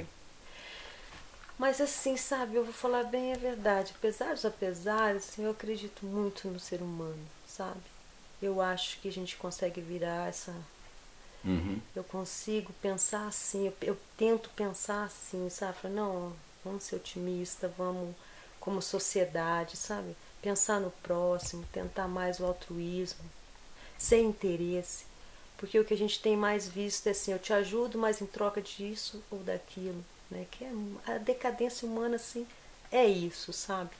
Mas assim, sabe, eu vou falar bem a verdade. Apesar dos apesares, assim, eu acredito muito no ser humano, sabe? Eu acho que a gente consegue virar essa... Uhum. Eu consigo pensar assim, eu, eu tento pensar assim, sabe? Não, vamos ser otimistas, vamos... como sociedade, sabe? Pensar no próximo, tentar mais o altruísmo, sem interesse. Porque o que a gente tem mais visto é assim, eu te ajudo, mas em troca disso ou daquilo, né? Que é, a decadência humana, assim, é isso, sabe?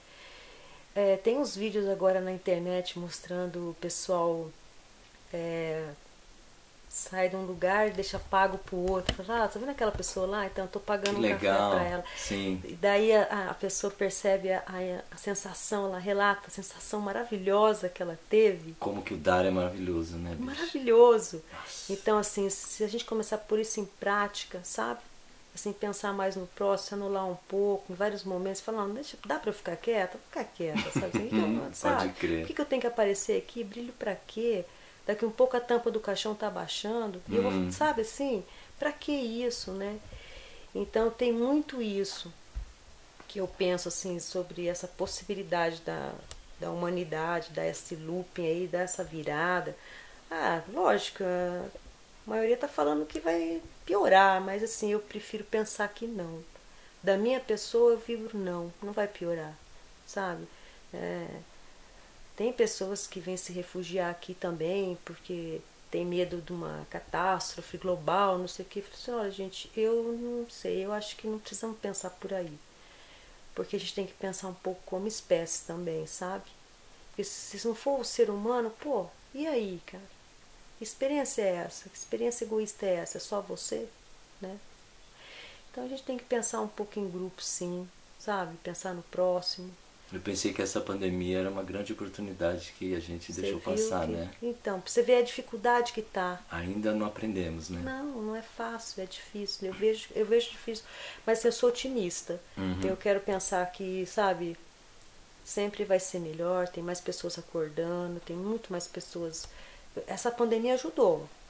É, tem uns vídeos agora na internet mostrando o pessoal é, sai de um lugar e deixa pago pro outro. Fala, ah, tá vendo aquela pessoa lá? Então eu tô pagando que um legal. café pra ela. Sim. E daí a, a pessoa percebe a, a, a sensação, ela relata a sensação maravilhosa que ela teve. Como que o dar é maravilhoso, né, bicho? Maravilhoso. Nossa. Então, assim, se a gente começar por isso em prática, sabe? Assim, pensar mais no próximo, anular um pouco, em vários momentos, falar, não, deixa, dá pra eu ficar quieta? Vou ficar quieta, sabe? Então, sabe? Pode crer. Por que, que eu tenho que aparecer aqui? Brilho pra quê? Daqui um pouco a tampa do caixão tá baixando. E eu hum. vou, sabe assim? Pra que isso, né? Então tem muito isso que eu penso assim sobre essa possibilidade da, da humanidade, dar esse looping aí, dar essa virada. Ah, lógico, a maioria tá falando que vai piorar, mas assim, eu prefiro pensar que não. Da minha pessoa eu vibro não, não vai piorar, sabe? É... Tem pessoas que vêm se refugiar aqui também porque tem medo de uma catástrofe global, não sei o que. Eu falei assim, olha, gente, eu não sei, eu acho que não precisamos pensar por aí. Porque a gente tem que pensar um pouco como espécie também, sabe? Porque se não for o ser humano, pô, e aí, cara? Que experiência é essa? Que experiência egoísta é essa? É só você, né? Então a gente tem que pensar um pouco em grupo, sim, sabe? Pensar no próximo. Eu pensei que essa pandemia era uma grande oportunidade que a gente você deixou passar, que... né? Então, pra você ver a dificuldade que tá. Ainda não aprendemos, né? Não, não é fácil, é difícil. Eu vejo, eu vejo difícil, mas eu sou otimista. Uhum. Eu quero pensar que, sabe, sempre vai ser melhor, tem mais pessoas acordando, tem muito mais pessoas. Essa pandemia ajudou.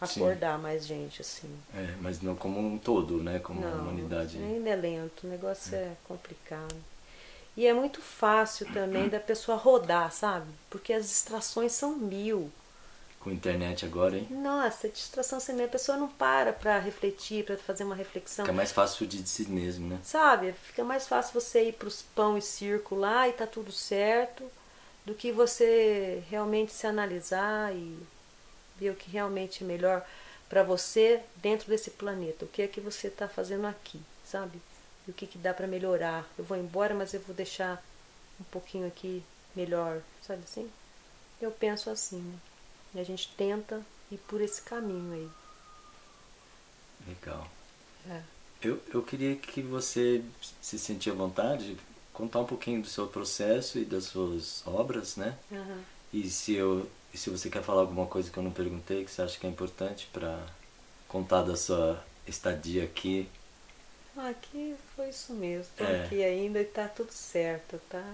acordar Sim. mais gente, assim. É, mas não como um todo, né? Como não, uma humanidade. Ainda é lento, o negócio é. é complicado. E é muito fácil também da pessoa rodar, sabe? Porque as distrações são mil. Com a internet agora, hein? Nossa, distração sem meio. A pessoa não para pra refletir, pra fazer uma reflexão. Fica mais fácil fugir de si mesmo, né? Sabe? Fica mais fácil você ir pros pão e circo lá e tá tudo certo, do que você realmente se analisar e ver o que realmente é melhor pra você dentro desse planeta. O que é que você tá fazendo aqui, sabe? E o que, que dá pra melhorar. Eu vou embora, mas eu vou deixar um pouquinho aqui melhor, sabe assim? Eu penso assim, né? E a gente tenta ir por esse caminho aí. Legal. É. Eu, eu queria que você se sentia à vontade de contar um pouquinho do seu processo e das suas obras, né? Uhum. E se, eu, e se você quer falar alguma coisa que eu não perguntei, que você acha que é importante para contar da sua estadia aqui. Aqui foi isso mesmo. Estou É. aqui ainda e tá tudo certo, tá?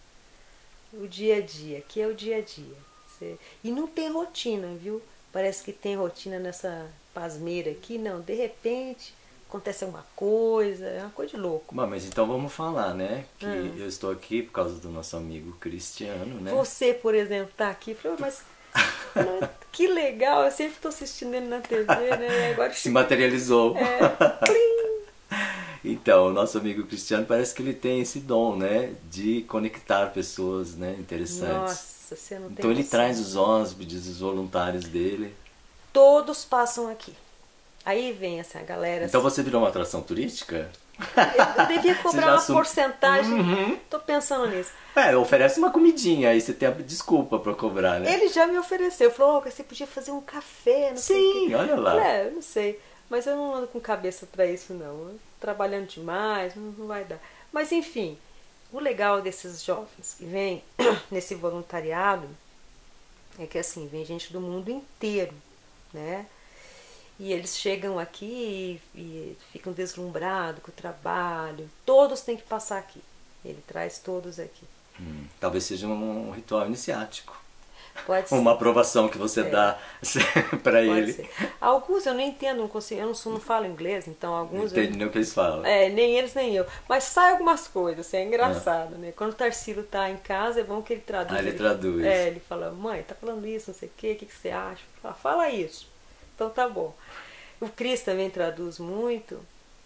O dia a dia. Aqui é o dia a dia. Você... E não tem rotina, viu? Parece que tem rotina nessa pasmeira aqui. Não, de repente acontece alguma coisa. É uma coisa de louco. Bom, mas então vamos falar, né? Que Hum. eu estou aqui por causa do nosso amigo Cristiano, né? Você, por exemplo, tá aqui. Falei, mas que legal. Eu sempre estou assistindo ele na T V, né? E agora Se materializou. É, plim. Então, o nosso amigo Cristiano parece que ele tem esse dom, né? De conectar pessoas, né? Interessantes. Nossa, você não tem Então ele noção. traz os hóspedes, os voluntários dele. Todos passam aqui. Aí vem essa galera. Então assim, você virou uma atração turística? eu, eu devia Você cobrar já uma assume- porcentagem. Uhum. Tô pensando nisso. É, oferece uma comidinha, aí você tem a desculpa pra cobrar, né? Ele já me ofereceu. Falou, oh, você podia fazer um café, não sei o Sim, quê. olha lá. Falei, é, eu não sei. Mas eu não ando com cabeça pra isso, não. Eu, trabalhando demais, não, não vai dar. Mas enfim, o legal desses jovens que vêm nesse voluntariado é que assim, vem gente do mundo inteiro, né? E eles chegam aqui e, e ficam deslumbrados com o trabalho. Todos têm que passar aqui. Ele traz todos aqui. Hum, talvez seja um ritual iniciático. Pode ser. Uma aprovação que você É. dá pra Pode ele. ser. Alguns eu não entendo, não consigo, eu não, sou- não falo inglês, então Não alguns eu, entende nem o que eles falam. é, nem eles nem eu. Mas sai algumas coisas, assim, é engraçado, né? Quando o Tarsilo tá em casa, é bom que ele traduz. Ah, ele traduz. É, ele fala, mãe, tá falando isso, não sei o quê, o que, que você acha? Fala, fala isso. Então tá bom. O Cris também traduz muito.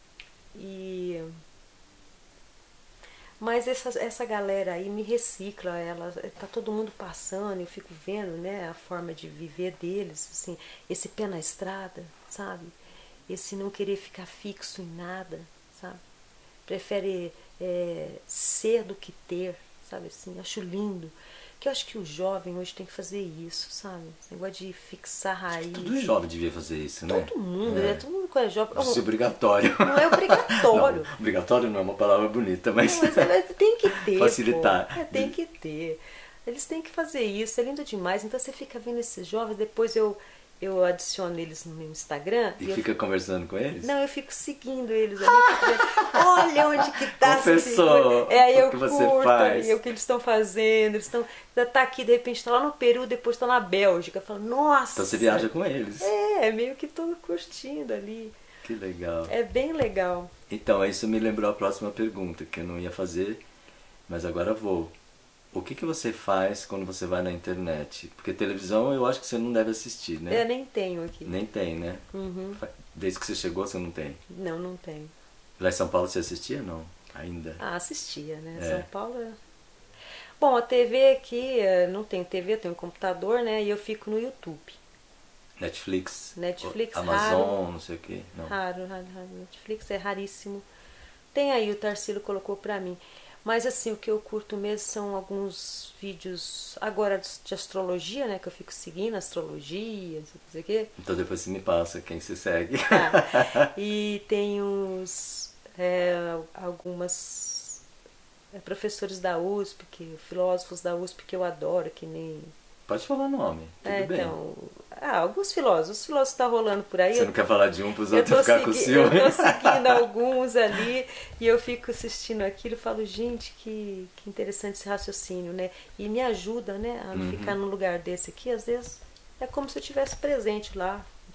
E... Mas essa, essa galera aí me recicla, ela, tá todo mundo passando, eu fico vendo, né, a forma de viver deles, assim, esse pé na estrada, sabe? Esse não querer ficar fixo em nada, sabe? Prefere é, ser do que ter, sabe assim? Acho lindo. Que eu acho que o jovem hoje tem que fazer isso, sabe? Esse negócio de fixar raiz. Todo jovem devia fazer isso, né? Todo mundo, É. né? Todo mundo que é jovem. Isso é obrigatório. Não é obrigatório. Não, obrigatório não é uma palavra bonita, mas... Não, mas é- tem que ter. Facilitar. Pô. É, tem que ter. Eles têm que fazer isso, é lindo demais. Então você fica vendo esses jovens, depois eu, eu adiciono eles no meu Instagram. E eu fica conversando com eles? Não, eu fico seguindo eles ali. fico vendo, olha onde que tá. Confessou É, aí eu o que você curto faz. ali, o que eles estão fazendo. Eles estão. Tá aqui, de repente, tá lá no Peru, depois tá na Bélgica. Eu falo, nossa! Então você viaja com eles. É, meio que tô curtindo ali. Que legal. É bem legal. Então, isso me lembrou a próxima pergunta, que eu não ia fazer, mas agora vou. O que, que você faz quando você vai na internet? Porque televisão eu acho que você não deve assistir, né? Eu nem tenho aqui. Nem tem, né? Uhum. Desde que você chegou, você não tem. Não, não tenho. Lá em São Paulo você assistia? Não, ainda. Ah, assistia, né? É. São Paulo é... Bom, a T V aqui, eh, não tenho T V, eu tenho um computador, né? E eu fico no YouTube. Netflix, Netflix, Amazon, não sei o que. Não. Raro, raro, raro. Netflix é raríssimo. Tem aí, o Tarsilo colocou pra mim. Mas assim, o que eu curto mesmo são alguns vídeos agora de astrologia, né? Que eu fico seguindo, astrologia, não sei o que. Então depois você me passa quem você segue. Tá. E tem uns, é, algumas é, professores da U S P, que, filósofos da U S P que eu adoro, que nem... Pode falar nome, tudo É, bem. então, ah, alguns filósofos, os filósofos estão rolando por aí. Você eu- não quer falar de um para os Eu outros tô, ficar com segui- eu ciúme? tô seguindo alguns ali e eu fico assistindo aquilo e falo, gente, que, que interessante esse raciocínio, né? E me ajuda, né, a não Uhum. ficar num lugar desse aqui. Às vezes é como se eu estivesse presente lá,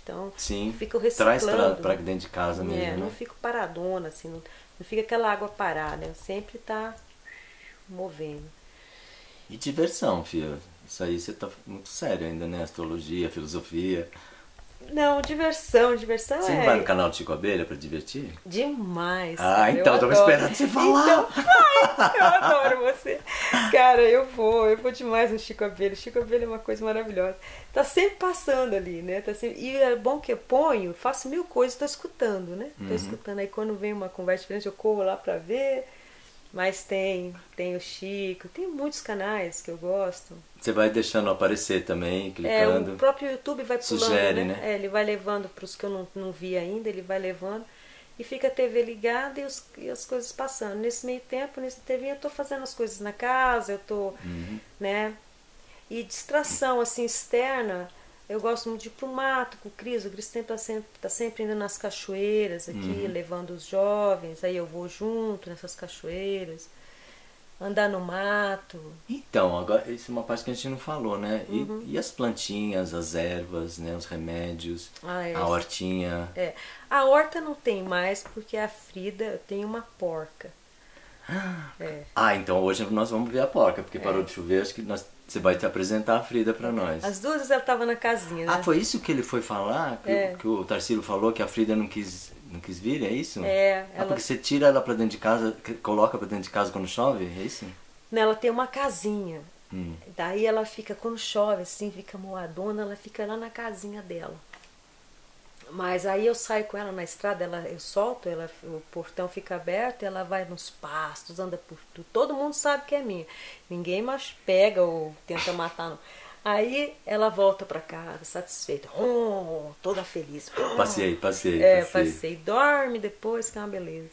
Então, Sim, fico reciclando. traz para dentro de casa mesmo, é, né? Não fico paradona, assim, não, não fica aquela água parada, né? Sempre tá movendo. E diversão, filha. Isso aí você tá muito sério ainda, né? Astrologia, filosofia. Não, diversão, diversão Você é... não vai no canal do Chico Abelha pra divertir? Demais. Ah, cara, então, eu tava adoro. esperando você falar. Então, ai, eu adoro você. Cara, eu vou, eu vou demais no Chico Abelha. O Chico Abelha é uma coisa maravilhosa. Tá sempre passando ali, né? Tá sempre... E é bom que eu ponho, faço mil coisas, tô escutando, né? Tô Uhum. escutando. Aí quando vem uma conversa diferente, eu corro lá pra ver. Mas tem, tem o Chico, tem muitos canais que eu gosto. Você vai deixando aparecer também, É, clicando. o próprio YouTube vai pulando, Sugere, né? né? É, ele vai levando para os que eu não, não vi ainda, ele vai levando. E fica a T V ligada e, os, e as coisas passando. Nesse meio tempo, nessa T V, eu tô fazendo as coisas na casa, eu tô, Uhum. né? E distração, assim, externa, eu gosto muito de ir pro mato com o Cris. O Cris tá sempre, tá sempre indo nas cachoeiras aqui, Uhum. levando os jovens. Aí eu vou junto nessas cachoeiras. Andar no mato. Então, agora, isso é uma parte que a gente não falou, né? E, Uhum. e as plantinhas, as ervas, né? Os remédios, Ah, é. a hortinha. É. A horta não tem mais porque a Frida tem uma porca. É. Ah, então hoje nós vamos ver a porca, porque parou de chover, acho que nós, você vai te apresentar a Frida pra nós. As duas ela tava na casinha, né? Ah, foi isso que ele foi falar? Que, É. o- que o Tarsilo falou que a Frida não quis, não quis vir, é isso? É, Ah, ela- porque você tira ela pra dentro de casa, que- coloca pra dentro de casa quando chove, é isso? Ela tem uma casinha. Hum. Daí ela fica, quando chove assim, fica moadona, ela fica lá na casinha dela. Mas aí eu saio com ela na estrada, ela, eu solto, ela, o portão fica aberto, ela vai nos pastos, anda por tudo. Todo mundo sabe que é minha. Ninguém mais pega ou tenta matar, não. Aí ela volta pra casa, satisfeita, oh, toda feliz. Passei, passei, É, passei. passei. Dorme depois, que é uma beleza.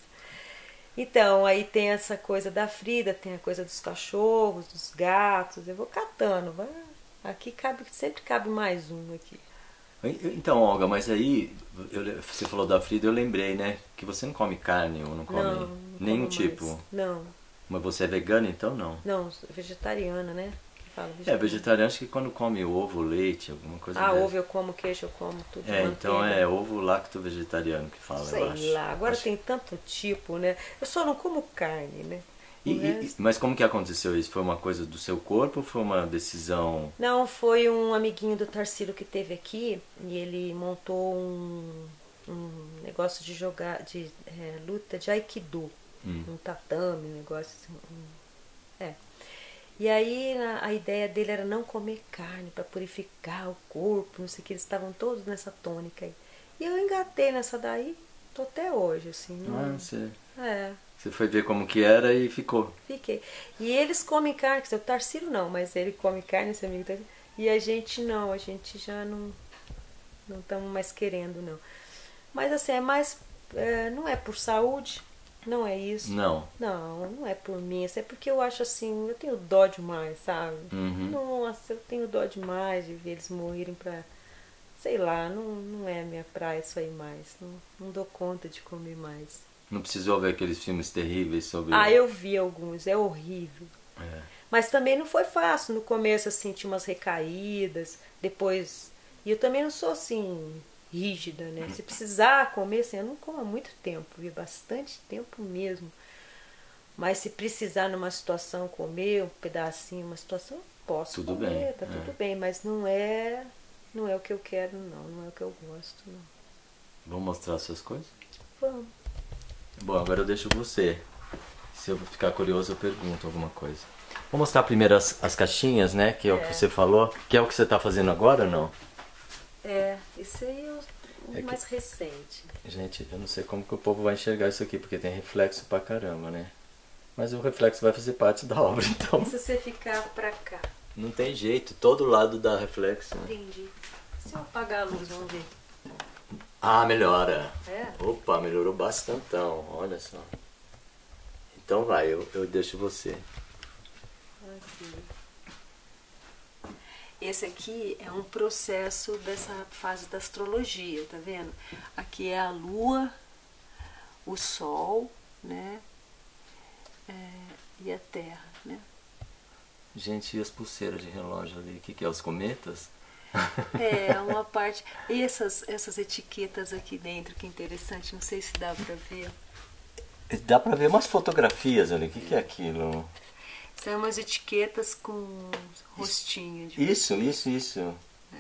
Então, aí tem essa coisa da Frida, tem a coisa dos cachorros, dos gatos. Eu vou catando. Vai. Aqui cabe, sempre cabe mais um aqui. Então, Olga, mas aí, eu- você falou da Frida, eu lembrei, né? Que você não come carne ou não come Não, não nenhum como tipo. mais. Não, Mas você é vegana, então não? não, sou vegetariana, né? Que fala É, vegetariano acho que quando come ovo, leite, alguma coisa Ah, dessa. ovo eu como, queijo eu como, tudo. É, manteiga. então é ovo lacto vegetariano que fala, Sei eu acho. lá, agora Acho- tem tanto tipo, né? Eu só não como carne, né? E- O e- resto- mas como que aconteceu isso? Foi uma coisa do seu corpo ou foi uma decisão? Não, foi um amiguinho do Tarsilo que teve aqui e ele montou um, um negócio de jogar, de é, luta de Aikido. Hum. Um tatame, um negócio assim. um- é. E aí a, a ideia dele era não comer carne para purificar o corpo, não sei o que, eles estavam todos nessa tônica aí. E eu engatei nessa daí, tô até hoje, assim. Não, Ah, você, é. você foi ver como que era e ficou. Fiquei. E eles comem carne, quer dizer, o Tarsilo não, mas ele come carne, esse amigo dele. E a gente não, a gente já não não estamos mais querendo, não. Mas assim, é mais. É, não é por saúde, não é isso. Não. Não, não é por mim. Isso é porque eu acho assim, eu tenho dó demais, sabe? Uhum. Nossa, eu tenho dó demais de ver eles morrerem pra. Sei lá, não, não é minha praia isso aí mais. Não, não dou conta de comer mais. Não precisou ver aqueles filmes terríveis sobre... Ah, eu vi alguns, é horrível. É. Mas também não foi fácil. No começo, assim, tinha umas recaídas. Depois. E eu também não sou assim, rígida, né? Se precisar comer, assim, eu não como há muito tempo, viu? Bastante tempo mesmo. Mas se precisar numa situação comer um pedacinho, uma situação, eu posso Tudo comer, bem, tá é. tudo bem. Mas não é. Não é o que eu quero, não. Não é o que eu gosto, não. Vamos mostrar suas coisas? Vamos. Bom, agora eu deixo você. Se eu ficar curioso, eu pergunto alguma coisa. Vou mostrar primeiro as, as caixinhas, né? Que é, o que você falou. Que é o que você está fazendo agora ou não? É, esse aí é o É que- mais recente. Gente, eu não sei como que o povo vai enxergar isso aqui, porque tem reflexo pra caramba, né? Mas o reflexo vai fazer parte da obra, então E se você ficar pra cá? não tem jeito. Todo lado dá reflexo, né? Entendi. Se eu apagar a luz, vamos ver. Ah, melhora. É? Opa, melhorou bastantão. Olha só. Então vai, eu, eu deixo você. Aqui. Esse aqui é um processo dessa fase da astrologia, tá vendo? Aqui é a lua, o sol, né? É, e a terra, né? Gente, e as pulseiras de relógio ali? O que, que é? Os cometas? É, uma parte. E essas, essas etiquetas aqui dentro, que interessante, não sei se dá pra ver. Dá pra ver umas fotografias ali, o que, que é aquilo? São umas etiquetas com rostinho. De Isso, isso, isso. É.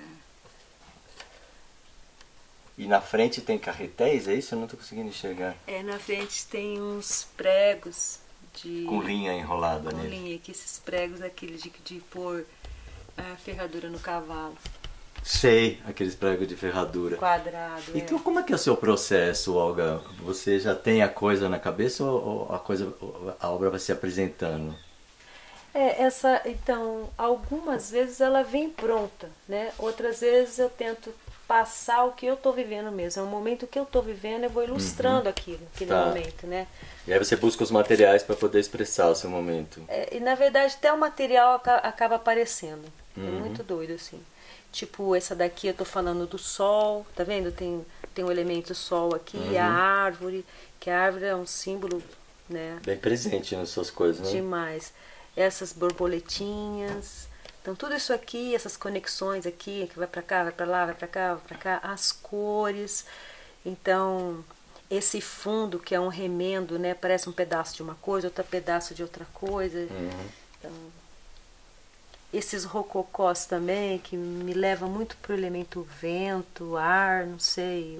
E na frente tem carretéis, é isso? Eu não tô conseguindo enxergar. É, na frente tem uns pregos de... Com linha enrolada, com né? linha, que esses pregos aqueles de, de pôr a ferradura no cavalo. Sei, aqueles pregos de ferradura. Quadrado. Então é. como é que é o seu processo, Olga? Você já tem a coisa na cabeça ou a coisa, a obra vai se apresentando? É, essa, então, algumas vezes ela vem pronta, né? Outras vezes eu tento passar o que eu estou vivendo mesmo. É um momento que eu estou vivendo, eu vou ilustrando uhum. aquilo, aquele tá. momento, né? E aí você busca os materiais para poder expressar o seu momento. É, e na verdade até o material acaba aparecendo. Uhum. É muito doido, assim. Tipo, essa daqui eu tô falando do sol, tá vendo? Tem, tem o elemento sol aqui, uhum. a árvore, que a árvore é um símbolo, né? Bem presente nas suas coisas, né? Demais. Essas borboletinhas. Então tudo isso aqui, essas conexões aqui, que vai pra cá, vai pra lá, vai pra cá, vai pra cá, as cores. Então, esse fundo que é um remendo, né? Parece um pedaço de uma coisa, outro pedaço de outra coisa. Uhum. Então, esses rococós também, que me levam muito pro elemento vento, ar, não sei.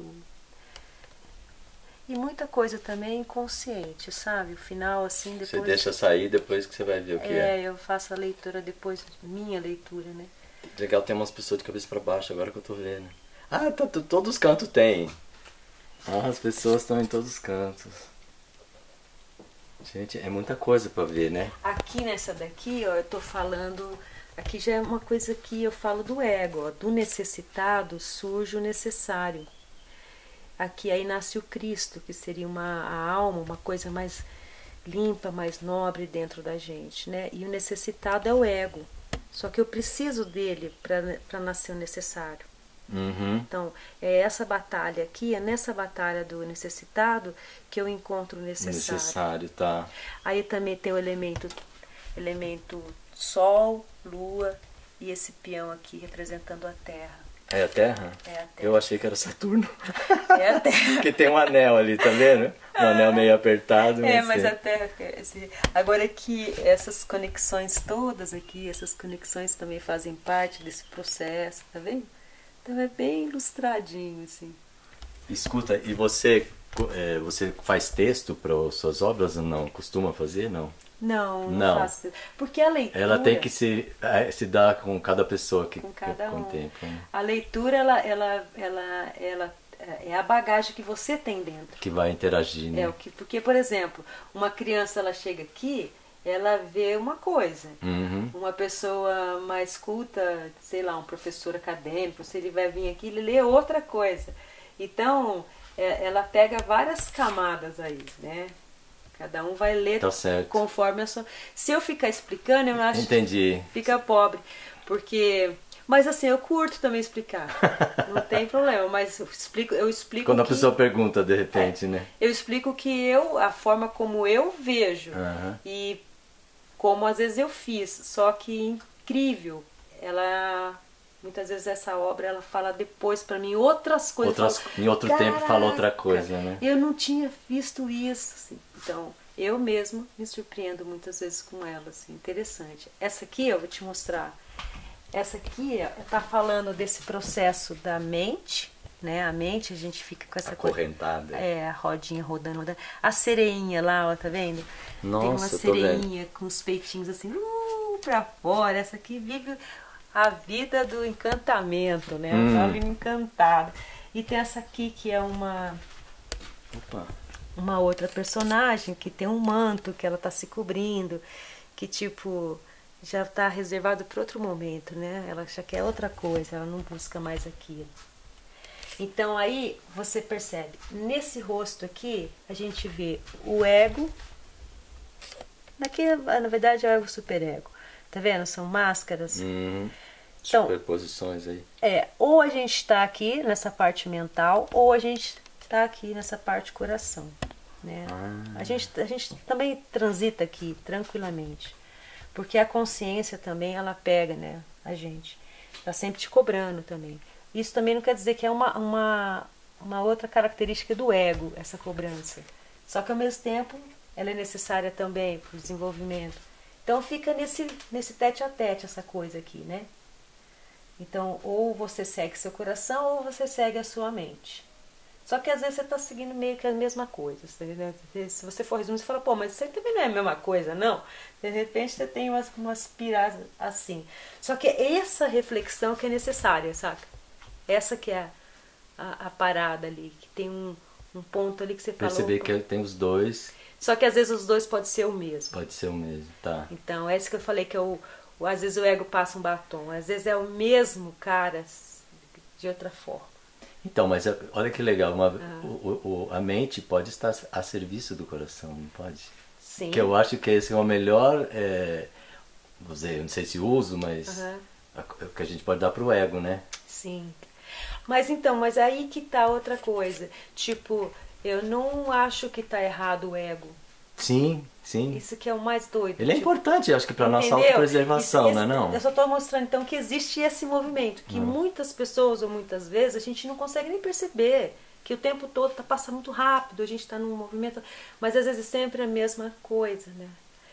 E muita coisa também inconsciente, sabe? O final, assim, depois... Você deixa sair depois que você vai ver o que é. É, eu faço a leitura depois, minha leitura, né? Legal, tem umas pessoas de cabeça pra baixo, agora que eu tô vendo. Ah, tá, todos os cantos tem. Ah, as pessoas estão em todos os cantos. Gente, é muita coisa pra ver, né? Aqui nessa daqui, ó, eu tô falando... Aqui já é uma coisa que eu falo do ego, ó. Do necessitado surge o necessário. Aqui aí nasce o Cristo, que seria uma a alma, uma coisa mais limpa, mais nobre dentro da gente, né? E o necessitado é o ego. Só que eu preciso dele para nascer o necessário. Uhum. Então, é essa batalha aqui, é nessa batalha do necessitado que eu encontro o necessário. Necessário, tá. Aí também tem o elemento, elemento Sol, Lua e esse peão aqui representando a Terra. É a Terra? É a Terra. Eu achei que era Saturno. É a Terra. Porque tem um anel ali, tá vendo? Um anel meio apertado. É, mas a Terra... Esse... Agora que essas conexões todas aqui, essas conexões também fazem parte desse processo, tá vendo? Então é bem ilustradinho, assim. Escuta, e você, é, você faz texto para as suas obras ou não? Costuma fazer, não? Não, não, não faço. Porque a leitura... Ela tem que se, é, se dar com cada pessoa que com cada com um. o tempo. Né? A leitura, ela, ela, ela, ela é a bagagem que você tem dentro. Que vai interagir, né? É, o que, porque, por exemplo, uma criança, ela chega aqui, ela vê uma coisa. Uhum. Uma pessoa mais culta, sei lá, um professor acadêmico, se ele vai vir aqui, ele lê outra coisa. Então, é, ela pega várias camadas aí, né? Cada um vai ler tá certo. Conforme a sua... Se eu ficar explicando, eu acho Entendi. que fica pobre. Porque... Mas assim, eu curto também explicar. Não tem problema, mas eu explico, eu explico Quando a que... pessoa pergunta, de repente, é, né? Eu explico que eu, a forma como eu vejo. Uhum. E como às vezes eu fiz. Só que incrível. Ela... Muitas vezes essa obra, ela fala depois pra mim outras coisas. Outras, falo, em outro tempo fala outra coisa, né? Eu não tinha visto isso, assim. Então, eu mesma me surpreendo muitas vezes com ela, assim. Interessante. Essa aqui, eu vou te mostrar. Essa aqui está falando desse processo da mente, né? A mente, a gente fica com essa acorrentada. coisa. É, a rodinha rodando, rodando. A sereinha lá, ó, tá vendo? Nossa, tem uma sereinha com os peitinhos assim, uh, pra fora. Essa aqui vive a vida do encantamento, né? Hum. Ela tá vindo encantada. E tem essa aqui que é uma... Opa. Uma outra personagem que tem um manto que ela tá se cobrindo, que tipo... já está reservado para outro momento, né? Ela já quer outra coisa, ela não busca mais aquilo. Então aí você percebe, nesse rosto aqui, a gente vê o ego, aqui na verdade é o ego superego, tá vendo? São máscaras. Uhum. Então, superposições aí. É, ou a gente está aqui nessa parte mental, ou a gente está aqui nessa parte coração, né? Ah. A gente, a gente também transita aqui tranquilamente. Porque a consciência também, ela pega, né, a gente. Tá sempre te cobrando também. Isso também não quer dizer que é uma, uma, uma outra característica do ego, essa cobrança. Só que ao mesmo tempo ela é necessária também para o desenvolvimento. Então fica nesse, nesse tete a tete essa coisa aqui, né? Então, ou você segue seu coração ou você segue a sua mente. Só que às vezes você está seguindo meio que a mesma coisa. Se você for resumir, você fala, pô, mas isso aí também não é a mesma coisa, não? De repente você tem umas, umas piradas assim. Só que é essa reflexão que é necessária, saca? Essa que é a, a, a parada ali, que tem um, um ponto ali que você fala... Perceber que tem os dois. Só que às vezes os dois podem ser o mesmo. Pode ser o mesmo, tá. Então, é isso que eu falei, que é o... Às vezes o ego passa um batom, às vezes é o mesmo cara de outra forma. Então, mas olha que legal, uma, ah. o, o, a mente pode estar a serviço do coração, não pode? Sim. Que eu acho que esse é o melhor, é, vou dizer, eu não sei se uso, mas uhum. o que a gente pode dar pro ego, né? Sim. Mas então, mas aí que tá outra coisa. Tipo, eu não acho que tá errado o ego. Sim, sim. Isso que é o mais doido. Ele tipo, é importante, acho que para nossa autopreservação, isso, não é não? Eu só estou mostrando então que existe esse movimento, que hum. muitas pessoas ou muitas vezes a gente não consegue nem perceber, que o tempo todo tá passando muito rápido, a gente está num movimento, mas às vezes sempre a mesma coisa, né?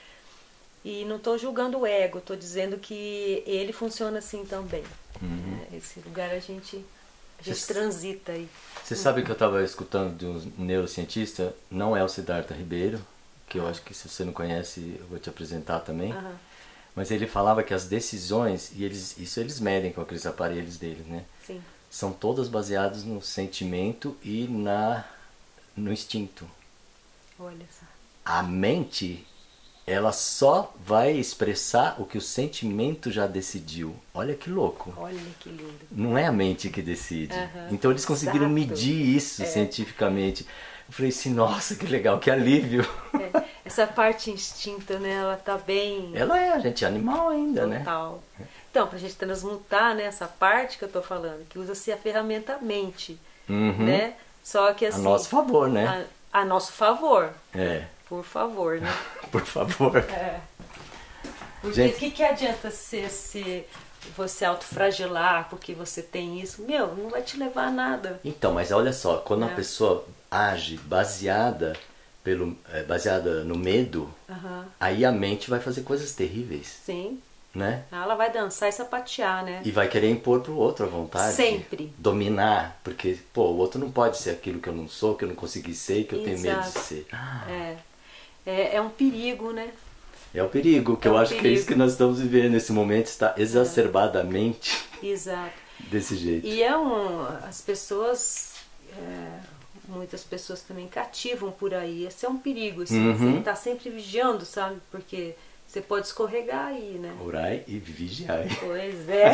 E não estou julgando o ego, estou dizendo que ele funciona assim também. Uhum. Né? Esse lugar a gente, a gente Cê, transita aí. Você uhum. sabe que eu estava escutando de um neurocientista, não é o Siddhartha Ribeiro, que eu acho que se você não conhece, eu vou te apresentar também. Uhum. Mas ele falava que as decisões, e eles, isso eles medem com aqueles aparelhos deles, né? Sim. São todas baseadas no sentimento e na, no instinto. Olha só. A mente, ela só vai expressar o que o sentimento já decidiu. Olha que louco. Olha que lindo. Não é a mente que decide. Uhum. Então eles conseguiram Exato. medir isso é. cientificamente. Eu falei assim, nossa, que legal, que alívio. É, essa parte instinto, né, ela tá bem... Ela é, a gente é animal ainda, total. né? Então, pra gente transmutar, né, essa parte que eu tô falando, que usa-se a ferramenta mente, uhum. né? Só que assim... A nosso favor, né? A, a nosso favor. É. Por favor, né? Por favor. É. Porque o que, que adianta ser, ser você autofragelar porque você tem isso? Meu, não vai te levar a nada. Então, mas olha só, quando é. a pessoa age baseada, pelo, é, baseada no medo, uhum. aí a mente vai fazer coisas terríveis. Sim. Né? Ela vai dançar e sapatear, né? E vai querer impor pro outro a vontade. Sempre. Dominar. Porque, pô, o outro não pode ser aquilo que eu não sou, que eu não consegui ser, que eu Exato. tenho medo de ser. Ah. É. É, é um perigo, né? É o perigo, que é eu um acho perigo. que é isso que nós estamos vivendo nesse momento, está exacerbadamente é. Exato. desse jeito. E é um, as pessoas, é, muitas pessoas também cativam por aí, esse é um perigo, assim, uhum. você tá sempre vigiando, sabe, porque você pode escorregar aí, né? Orai e vigiai. Pois é.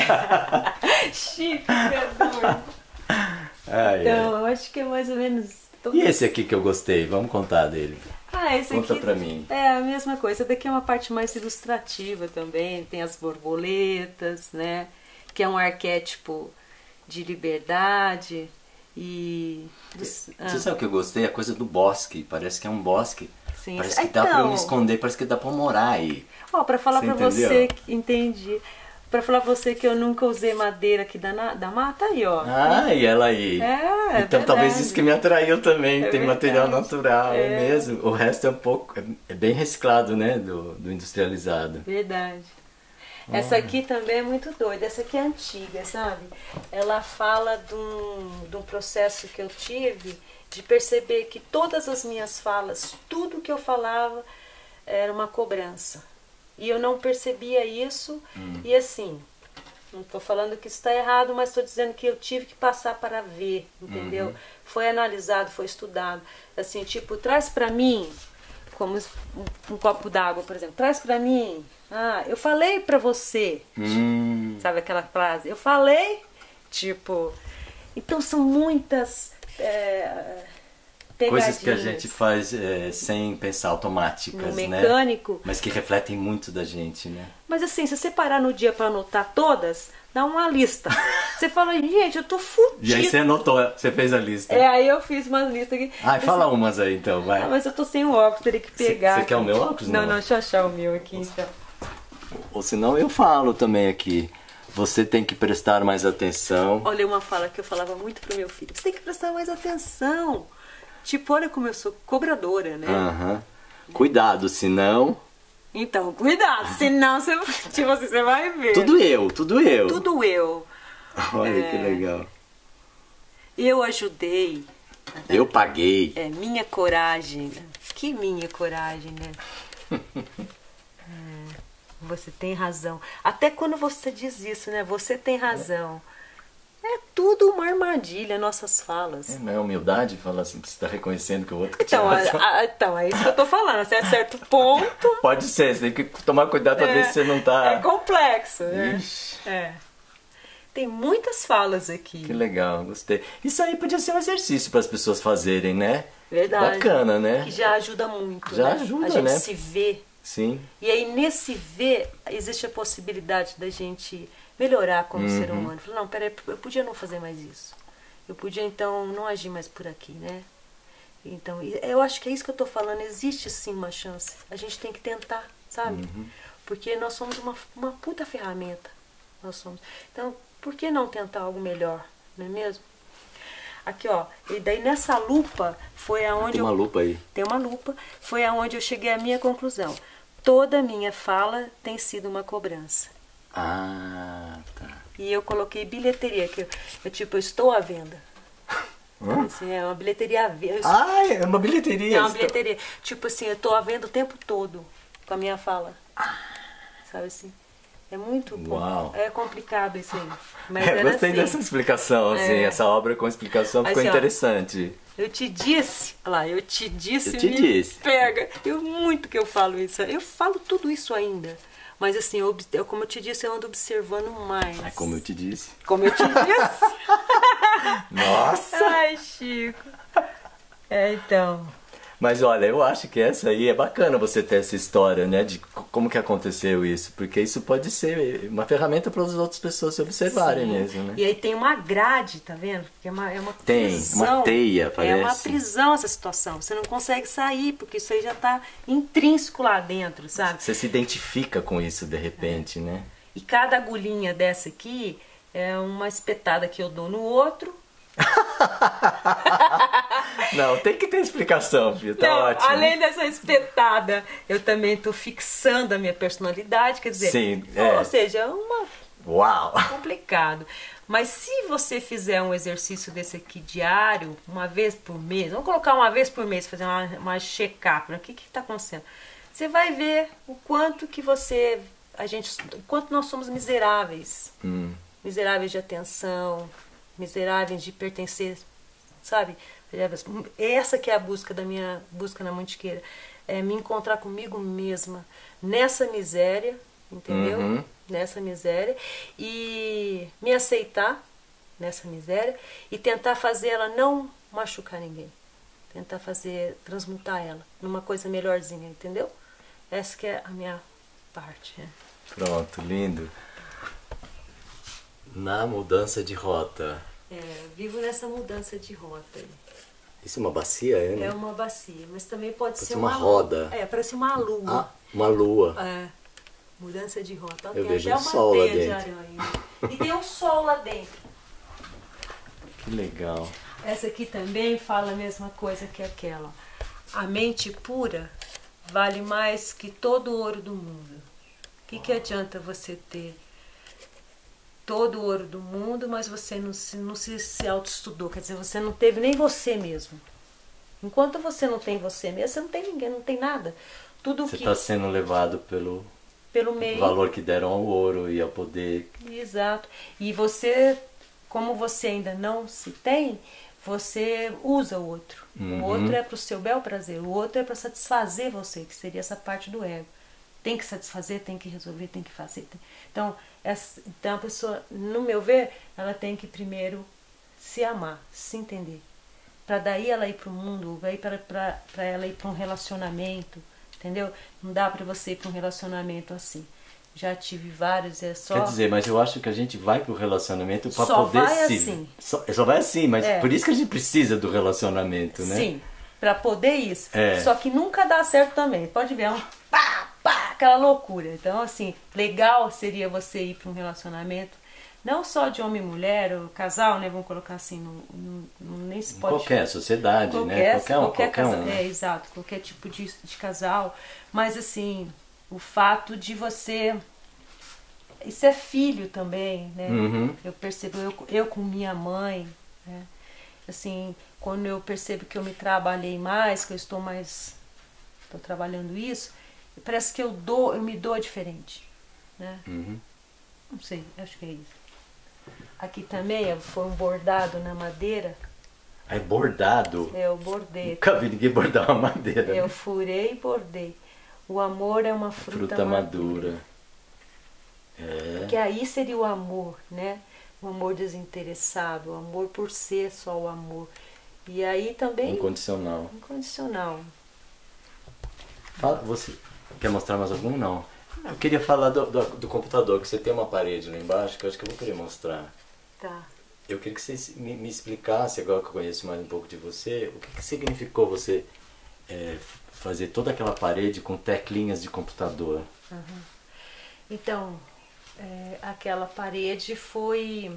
Chique, é doido. Ai, então, ai. eu acho que é mais ou menos... Todo... E esse aqui que eu gostei, vamos contar dele. Ah, esse Conta aqui pra mim. É a mesma coisa. Essa daqui é uma parte mais ilustrativa também. Tem as borboletas, né? Que é um arquétipo de liberdade e... Você ah. sabe o que eu gostei? A coisa do bosque. Parece que é um bosque. Sim. Parece que então, dá pra eu me esconder, parece que dá pra eu morar aí. Ó, pra falar você pra entendeu? você... Entendi. Pra falar pra você que eu nunca usei madeira aqui da, da mata, aí, ó. Ah, e ela aí. É, Então é talvez isso que me atraiu também. É Tem verdade. material natural, é. É. mesmo. O resto é um pouco... É bem reciclado, né? Do, do industrializado. Verdade. Essa aqui também é muito doida. Essa aqui é antiga, sabe? Ela fala de um, de um processo que eu tive de perceber que todas as minhas falas, tudo que eu falava era uma cobrança. E eu não percebia isso. Hum. E assim, não estou falando que isso está errado, mas estou dizendo que eu tive que passar para ver, entendeu? Uhum. Foi analisado, foi estudado. Assim, tipo, traz para mim, como um, um copo d'água, por exemplo. Traz para mim. Ah, eu falei para você. Hum. Sabe aquela frase? Eu falei, tipo... Então são muitas... É, coisas que a gente faz é, sem pensar, automáticas, no mecânico, né? Mas que refletem muito da gente, né? Mas assim, se você parar no dia pra anotar todas, dá uma lista. Você fala, gente, eu tô fudido. E aí você anotou, você fez a lista. É, aí eu fiz uma lista aqui. Ah, fala assim, umas aí então, vai. Ah, mas eu tô sem o óculos, teria que pegar. Você quer o meu óculos? Não, não, não, deixa eu achar o meu aqui então. Ou senão eu falo também aqui. Você tem que prestar mais atenção. Olha uma fala que eu falava muito pro meu filho. Você tem que prestar mais atenção. Tipo, olha como eu sou cobradora, né? Aham. Cuidado, senão... Então, cuidado, senão você, tipo assim, você vai ver. Tudo eu, tudo eu. Tudo eu. Olha É. que legal. Eu ajudei. Eu paguei. É, minha coragem. Que minha coragem, né? É, você tem razão. Até quando você diz isso, né? Você tem razão. É tudo uma armadilha, nossas falas. É, não é humildade falar assim, você está reconhecendo que o outro que Então, tinha razão. a, a, então, é isso que eu tô falando. Até certo ponto. Pode ser, você tem que tomar cuidado pra é, ver se você não tá... É complexo, né? Ixi, É. Tem muitas falas aqui. que legal, gostei. Isso aí podia ser um exercício para as pessoas fazerem, né? Verdade. Bacana, né? Que já ajuda muito. Já né? ajuda, a gente né? se vê. Sim. E aí, nesse ver, existe a possibilidade da gente melhorar como Uhum. ser humano. Falar, não, peraí, eu podia não fazer mais isso. Eu podia, então, não agir mais por aqui, né? Então, eu acho que é isso que eu tô falando. Existe, sim, uma chance. A gente tem que tentar, sabe? Uhum. Porque nós somos uma, uma puta ferramenta. Nós somos. Então, por que não tentar algo melhor? Não é mesmo? Aqui, ó. E daí, nessa lupa, foi aonde Tem uma eu... lupa aí. Tem uma lupa. Foi aonde eu cheguei à minha conclusão. Toda minha fala tem sido uma cobrança. Ah, tá. E eu coloquei bilheteria, que eu, eu tipo, eu estou à venda. Hã? Assim, é uma bilheteria à venda. Eu- Ah, é uma bilheteria. é uma Estou- bilheteria. Tipo assim, eu estou à venda o tempo todo com a minha fala. Sabe assim? É muito com- Uau. É complicado isso aí. Mas É, era gostei assim. dessa explicação, assim, É. essa obra com explicação ficou Assim, ó. interessante. Eu te disse, olha lá, eu te disse, Eu te me disse. pega. Eu muito que eu falo isso. Eu falo tudo isso ainda. Mas assim, eu, ob- eu, como eu te disse, eu ando observando mais. É como eu te disse. Como eu te disse. Nossa! Ai, Chico. É, então. Mas olha, eu acho que essa aí é bacana você ter essa história, né? De c- como que aconteceu isso. Porque isso pode ser uma ferramenta para as outras pessoas se observarem Sim. mesmo, né? E aí tem uma grade, tá vendo? Porque é uma, é uma Tem, prisão. uma teia, É uma parece. prisão essa situação. Você não consegue sair, porque isso aí já tá intrínseco lá dentro, sabe? Você se identifica com isso de repente, né? E cada agulhinha dessa aqui é uma espetada que eu dou no outro. Não, tem que ter explicação, filho. Tá Não, ótimo. além dessa espetada, eu também estou fixando a minha personalidade, quer dizer, Sim, é. ou seja, é uma Uau! complicado. Mas se você fizer um exercício desse aqui diário, uma vez por mês, vamos colocar uma vez por mês, fazer uma, uma check-up, né? O que está acontecendo? Você vai ver o quanto que você, a gente, o quanto nós somos miseráveis. Hum. Miseráveis de atenção, miseráveis de pertencer, sabe? Essa que é a busca da minha busca na Mantiqueira. É me encontrar comigo mesma nessa miséria, entendeu? Uhum. Nessa miséria. E me aceitar nessa miséria e tentar fazer ela não machucar ninguém. Tentar fazer, transmutar ela numa coisa melhorzinha, entendeu? Essa que é a minha parte. Né? Pronto, lindo. Na mudança de rota. É, vivo nessa mudança de rota. aí. Isso é uma bacia, é, né? É uma bacia, mas também pode Parece ser uma uma roda. É, parece uma lua. Ah, uma lua. É, mudança de rota. Eu tem vejo até um uma sol lá teia de dentro. aranha. E tem um sol lá dentro. Que legal. Essa aqui também fala a mesma coisa que aquela. A mente pura vale mais que todo o ouro do mundo. O que, que adianta você ter todo o ouro do mundo, mas você não se, não se, se autoestudou? Quer dizer, você não teve nem você mesmo. Enquanto você não tem você mesmo, você não tem ninguém, não tem nada. Tudo Você que está sendo levado pelo pelo meio. valor que deram ao ouro e ao poder. Exato. E você, como você ainda não se tem, você usa o outro. Uhum. O outro é para o seu bel prazer. O outro é para satisfazer você, que seria essa parte do ego. Tem que satisfazer, tem que resolver, tem que fazer. Tem... Então, essa, então, a pessoa, no meu ver, ela tem que primeiro se amar, se entender. Para daí ela ir para o mundo, para ela ir para um relacionamento, entendeu? Não dá para você ir para um relacionamento assim. Já tive vários, é só... Quer dizer, mas eu acho que a gente vai pro relacionamento para Só poder vai se... assim. Só, só vai assim, mas É. por isso que a gente precisa do relacionamento, né? Sim, para poder isso. É. Só que nunca dá certo também. Pode ver, é um pá, pá, aquela loucura. Então, assim, legal seria você ir para um relacionamento não só de homem e mulher, o casal, né, vamos colocar assim, não, não, não nem se pode... Qualquer sociedade, qualquer, né? Qualquer um, qualquer, qualquer casal, um. Né? É, exato, qualquer tipo de, de casal, mas assim, o fato de você... Isso é filho também, né? Uhum. Eu percebo, eu, eu com minha mãe, né? Assim, quando eu percebo que eu me trabalhei mais, que eu estou mais... Estou trabalhando isso, parece que eu dou, eu me dou diferente, né? Uhum. Não sei, acho que é isso. Aqui também foi um bordado na madeira. Aí bordado? É, eu bordei. Nunca vi ninguém bordar uma madeira. Eu né? furei e bordei. O amor é uma fruta, Fruta madura. madura. É. Porque aí seria o amor, né? O amor desinteressado, o amor por ser só o amor. E aí também... Incondicional. Incondicional. Fala, você quer mostrar mais algum? Não. Eu queria falar do, do, do computador, que você tem uma parede lá embaixo, que eu acho que eu vou querer mostrar. Tá. Eu queria que você me, me explicasse, agora que eu conheço mais um pouco de você, o que, que significou você é, fazer toda aquela parede com teclinhas de computador. Uhum. Então, é, aquela parede foi...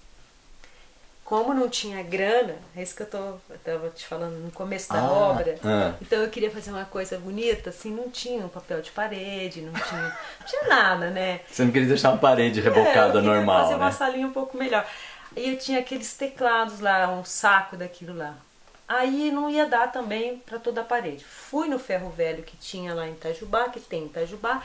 Como não tinha grana, é isso que eu tô, eu tava te falando no começo da Ah, obra, ah. então eu queria fazer uma coisa bonita, assim, não tinha um papel de parede, não tinha, não tinha nada, né? Você não queria deixar uma parede rebocada é, eu normal, fazer né? uma salinha um pouco melhor. E eu tinha aqueles teclados lá, um saco daquilo lá. Aí não ia dar também para toda a parede. Fui no ferro velho que tinha lá em Itajubá, que tem em Itajubá,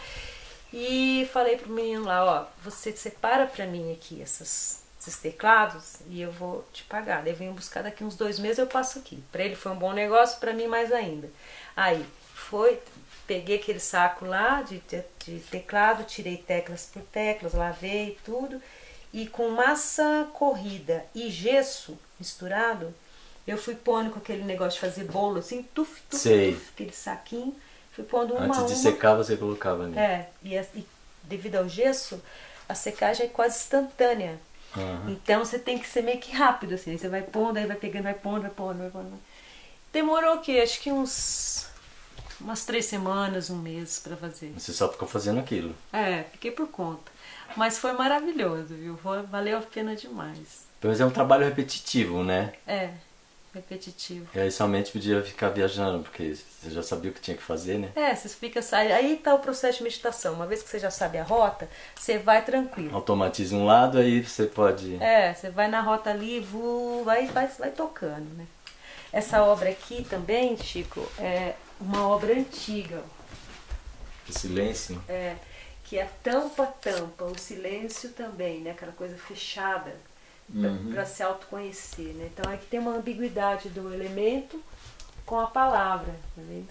e falei pro menino lá, ó, você separa pra mim aqui essas... esses teclados e eu vou te pagar. Daí venho buscar daqui uns dois meses, eu passo aqui. Para ele foi um bom negócio, para mim mais ainda. Aí foi, peguei aquele saco lá de, de, de teclado, tirei teclas por teclas, lavei tudo e com massa corrida e gesso misturado, eu fui pondo com aquele negócio de fazer bolo assim, tuf, tuf, Sei. tuf, aquele saquinho, fui pondo uma Antes a de uma. secar, você colocava ali. É, e, e devido ao gesso, a secagem é quase instantânea. Uhum. Então você tem que ser meio que rápido, assim. Você vai pondo, aí vai pegando, vai pondo, vai pondo, vai pondo. Demorou o quê? Acho que uns... umas três semanas, um mês pra fazer. Você só ficou fazendo aquilo. É, fiquei por conta. Mas foi maravilhoso, viu? Foi, valeu a pena demais. Mas é um trabalho repetitivo, né? É, repetitivo. E aí somente podia ficar viajando, porque você já sabia o que tinha que fazer, né? É, você fica... Aí tá o processo de meditação. Uma vez que você já sabe a rota, você vai tranquilo. Automatiza um lado, aí você pode... É, você vai na rota ali, vu, vai, vai, vai tocando, né? Essa obra aqui também, Chico, é uma obra antiga. O silêncio. É, que é tampa tampa, o silêncio também, né? Aquela coisa fechada para Uhum. se autoconhecer, né? Então aqui tem uma ambiguidade do elemento com a palavra, tá vendo?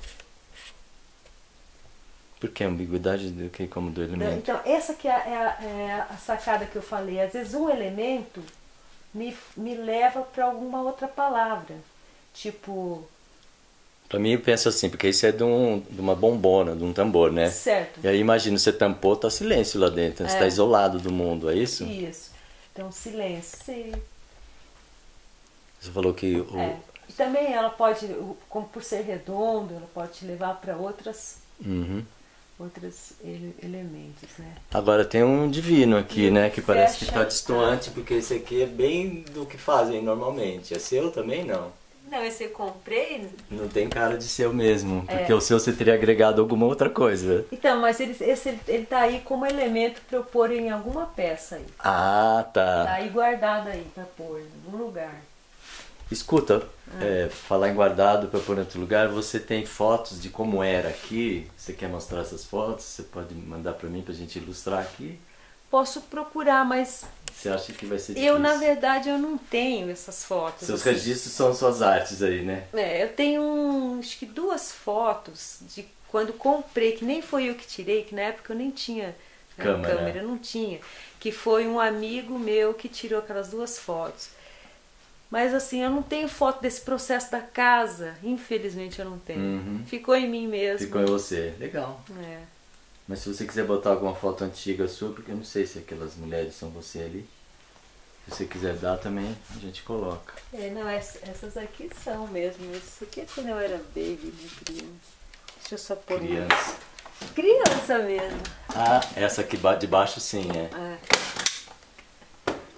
Por que ambiguidade do que como do elemento? Então essa que é a, é, a, é a sacada que eu falei. Às vezes um elemento me, me leva para alguma outra palavra, tipo... Pra mim eu penso assim, porque isso é de, um, de uma bombona, de um tambor, né? Certo. E aí imagina, você tampou, tá silêncio lá dentro, você É. tá isolado do mundo, é isso? Isso. Então silêncio. Sim. Você falou que o... É. E também ela pode, como por ser redondo, ela pode te levar para outras, Uhum. outros ele- elementos, né? Agora tem um divino aqui, E né? Que parece que fecha- tá destoante, porque esse aqui é bem do que fazem normalmente. É seu também, não? Não, esse eu comprei. Não tem cara de seu mesmo, porque É. o seu você teria agregado alguma outra coisa. Então, mas ele, esse, ele, ele tá aí como elemento para eu pôr em alguma peça aí. Ah, Tá tá. aí guardado aí para pôr em algum lugar. Escuta, é, falar em guardado para pôr em outro lugar, você tem fotos de como era aqui? Você quer mostrar essas fotos? Você pode mandar para mim pra gente ilustrar aqui? Posso procurar, mas Você acha que vai ser difícil? eu, na verdade, eu não tenho essas fotos. Seus assim. registros são suas artes aí, né? É, eu tenho um, acho que duas fotos de quando comprei, que nem foi eu que tirei, que na época eu nem tinha né, Câmera. câmera, não tinha. Que foi um amigo meu que tirou aquelas duas fotos. Mas assim, eu não tenho foto desse processo da casa, infelizmente eu não tenho. Uhum. Ficou em mim mesmo. Ficou em você. Legal. É. Mas se você quiser botar alguma foto antiga sua, porque eu não sei se aquelas mulheres são você ali. Se você quiser dar também, a gente coloca. É, não, ess- essas aqui são mesmo. Isso aqui é quando eu era baby, né, criança. Deixa eu só pôr uma- Criança. Criança mesmo. Ah, essa aqui ba- de baixo sim, é. É.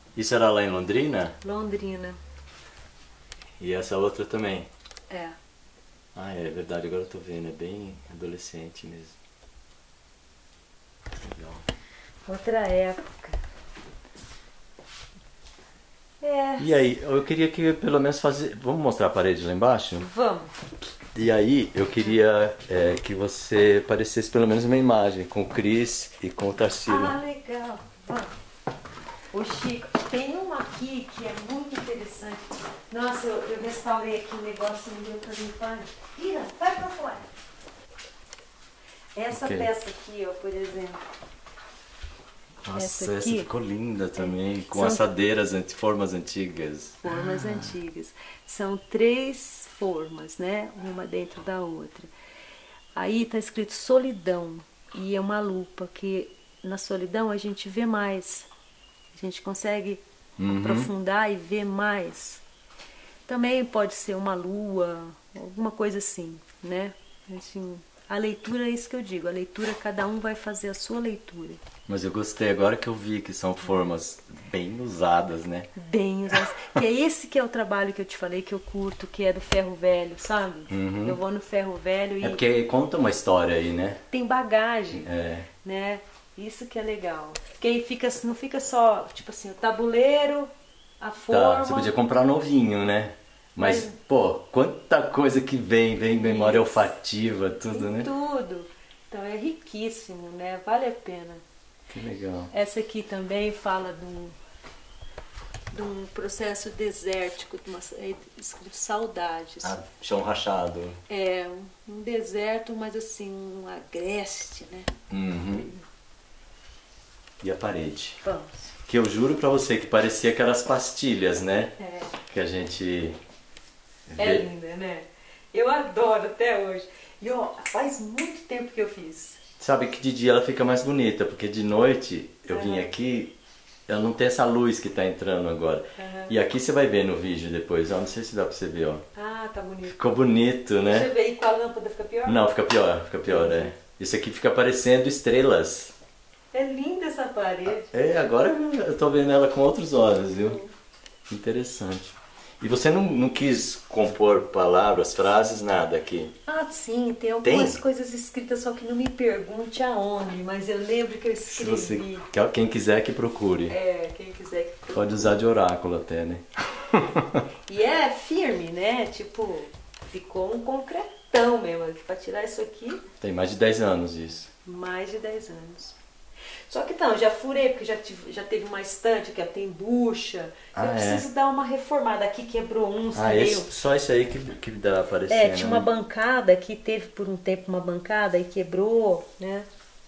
Isso era lá em Londrina? Londrina. E essa outra também? É. Ah, é verdade, agora eu tô vendo, é bem adolescente mesmo. Legal. Outra época. É. E aí, eu queria que pelo menos fazer... Vamos mostrar a parede lá embaixo? Vamos. E aí, eu queria é, que você parecesse pelo menos uma imagem com o Cris e com o Tarsilo. Ah, legal. Vamos. O Chico, tem uma aqui que é muito interessante. Nossa, eu, eu restaurei aqui um negócio e não deu pra limpar. Ira, vai pra fora. Essa Ok. peça aqui, ó, por exemplo. Nossa, essa essa, aqui ficou linda também, com São- assadeiras, anti- formas antigas. Formas antigas. São três formas, né? Uma dentro da outra. Aí tá escrito solidão. E é uma lupa que na solidão a gente vê mais. A gente consegue Uhum. aprofundar e ver mais. Também pode ser uma lua, alguma coisa assim, né? Assim, a leitura é isso que eu digo. A leitura, cada um vai fazer a sua leitura. Mas eu gostei agora que eu vi que são formas bem usadas, né? Bem usadas. Que é esse que é o trabalho que eu te falei que eu curto, que é do ferro velho, sabe? Uhum. Eu vou no ferro velho e É porque conta uma história aí, né? tem bagagem, É. né? Isso que é legal. Porque aí fica, não fica só, tipo assim, o tabuleiro, a forma. Tá, você podia comprar novinho, né? Mas, Mas- pô, quanta coisa que vem, vem memória olfativa, tudo, tem né? tudo. Então é riquíssimo, né? Vale a pena. Que legal. Essa aqui também fala de um, de um processo desértico, de uma, é escrito saudades. Ah, chão rachado. É um, um deserto, mas assim, um agreste, né? Uhum. E a parede. Vamos. Que eu juro pra você que parecia aquelas pastilhas, né? É, Que a gente é vê. linda, né? Eu adoro até hoje. E ó, faz muito tempo que eu fiz. Sabe que de dia ela fica mais bonita, porque de noite eu vim Aham. aqui, ela não tem essa luz que tá entrando agora. Aham. E aqui você vai ver no vídeo depois, ó, não sei se dá pra você ver, ó. Ah, tá bonito. Ficou bonito, Deixa eu né? ver, e com a lâmpada fica pior? Não, fica pior, fica pior, é. Isso aqui fica parecendo estrelas. É linda essa parede. É, agora eu tô vendo ela com outros olhos, viu? Interessante. E você não, não quis compor palavras, frases, nada aqui? Ah, sim, tem algumas Tem? coisas escritas, só que não me pergunte aonde, mas eu lembro que eu Se escrevi. você, quem quiser que procure. É, quem quiser que Pode usar de oráculo até, né? E é firme, né? Tipo, ficou um concretão mesmo. Pra tirar isso aqui, Tem mais de dez anos isso. mais de dez anos. Só que então, já furei, porque já, tive, já teve uma estante que tem bucha. Ah, eu é? preciso dar uma reformada. Aqui quebrou um, Ah, meio... esse, só esse aí que, que dá aparecendo. É, tinha uma né? bancada que teve por um tempo uma bancada e quebrou, né?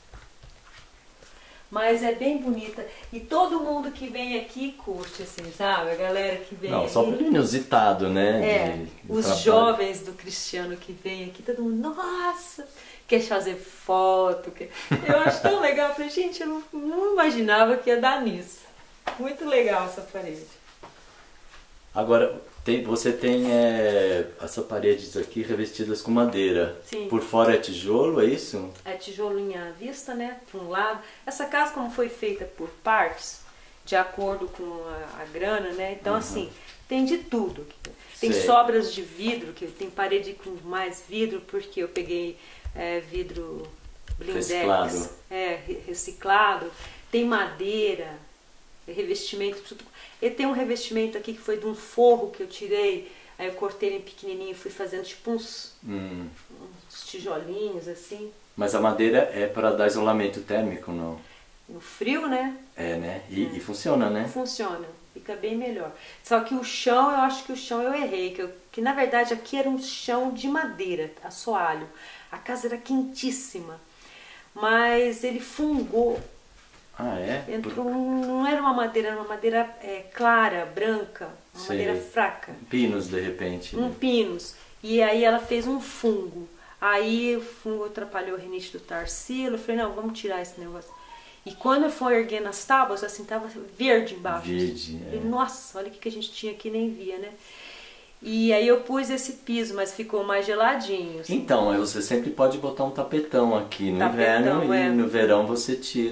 Mas é bem bonita. E todo mundo que vem aqui curte, assim, sabe? A galera que vem Não, aqui. só pelo inusitado, né? É, de- de os trabalho. jovens do Cristiano que vem aqui, todo mundo, nossa, quer fazer foto. Quer... Eu acho tão legal. Eu falei, gente, eu não, não imaginava que ia dar nisso. Muito legal essa parede. Agora, tem, você tem é, essas paredes aqui revestidas com madeira. Sim. Por fora é tijolo, é isso? É tijolinha à vista, né? Para um lado. Essa casa, como foi feita por partes, de acordo com a, a grana, né? Então, assim, tem de tudo. Tem Sei. sobras de vidro, que tem parede com mais vidro, porque eu peguei é, vidro blindex. Reciclado. É, re- reciclado. Tem madeira, revestimento. Tudo. E tem um revestimento aqui que foi de um forro que eu tirei, aí eu cortei ele em pequenininho e fui fazendo tipo uns, Hum. uns tijolinhos, assim. Mas a madeira é para dar isolamento térmico, não? No frio, né? É, né? E, e funciona, né? Funciona, fica bem melhor. Só que o chão, eu acho que o chão eu errei, que, eu, que na verdade aqui era um chão de madeira, assoalho. A casa era quentíssima, mas ele fungou. Ah, é? Entrou, um- não era uma madeira, era uma madeira é, clara, branca, uma Sei. madeira fraca, Pinos, de repente. um pinos. E aí ela fez um fungo. Aí o fungo atrapalhou o rinite do Tarsilo. Eu falei, não, vamos tirar esse negócio. E quando eu fui erguendo as tábuas, assim, tava verde embaixo. Verde, Eu é. falei, nossa, olha o que que a gente tinha aqui, nem via, né? E aí eu pus esse piso, mas ficou mais geladinho. assim. Então, aí você sempre pode botar um tapetão aqui no Tapetão, inverno é. e no verão você tira.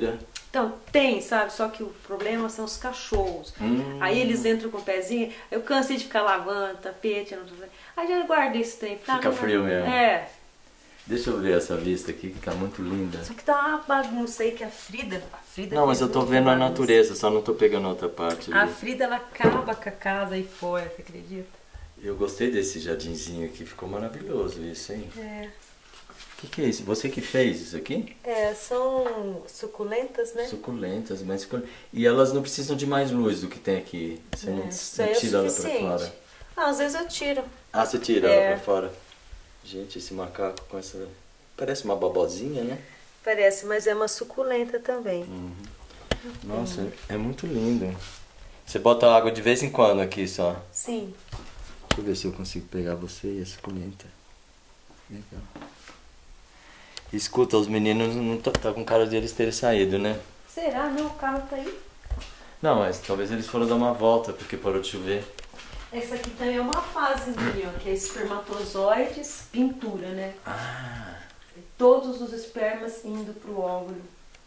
Então, tem, sabe? Só que o problema são os cachorros. Hum. Aí eles entram com o pezinho, eu cansei de ficar lavando tapete, não sei. Aí já guardei esse tempo. Tá, Fica não, frio mesmo. É. Deixa eu ver essa vista aqui, que tá muito linda. Só que tá uma bagunça aí que a Frida... A Frida Não, mas eu tô muita vendo a bagunça. natureza, só não tô pegando a outra parte A ali. Frida, ela acaba com a casa aí fora, você acredita? Eu gostei desse jardinzinho aqui, ficou maravilhoso isso, hein? É. O que, que é isso? Você que fez isso aqui? É, são suculentas, né? Suculentas, mas sucul- e elas não precisam de mais luz do que tem aqui. Você É, não, isso não aí é o tira ela pra suficiente. fora. Ah, às vezes eu tiro. Ah, você tira É. ela pra fora. Gente, esse macaco com essa... Parece uma babozinha, né? Parece, mas é uma suculenta também. Nossa, é muito lindo. Você bota água de vez em quando aqui só. Sim. Deixa eu ver se eu consigo pegar você e a suculenta. Legal. Escuta, os meninos não tá, tá com cara de eles terem saído, né? Será? Não, o carro tá aí. Não, mas talvez eles foram dar uma volta porque parou de chover. Essa aqui também é uma fase minha, ó, que é espermatozoides, pintura, né? Ah, Todos os espermas indo pro óvulo.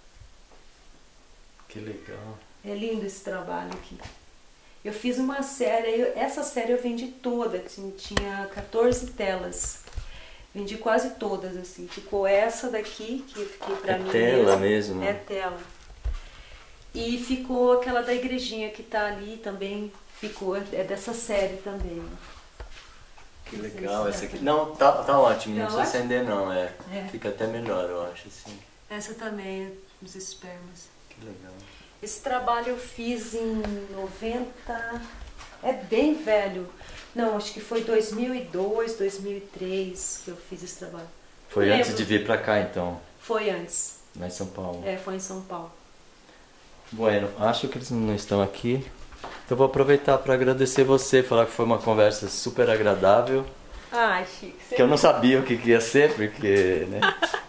que legal. É lindo esse trabalho aqui. Eu fiz uma série, eu- essa série eu vendi toda, tinha, tinha quatorze telas. Vendi quase todas, assim. Ficou essa daqui, que eu fiquei pra É mim tela mesmo. mesmo? É tela. E ficou aquela da igrejinha que tá ali também, ficou, é dessa série também. Que legal essa aqui. Não, tá, tá ótimo, não Tá precisa ótimo? acender não, é. É. Fica até melhor, eu acho, assim. Essa também, os espermas. Que legal. Esse trabalho eu fiz em noventa, é bem velho. Não, acho que foi dois mil e dois, dois mil e três que eu fiz esse trabalho. Foi Lembro. antes de vir pra cá, então, Foi antes. lá em São Paulo. É, foi em São Paulo. Bueno, acho que eles não estão aqui. Então vou aproveitar para agradecer você, falar que foi uma conversa super agradável. Ai, Chico, você... Que eu não sabia o que, que ia ser, porque, né?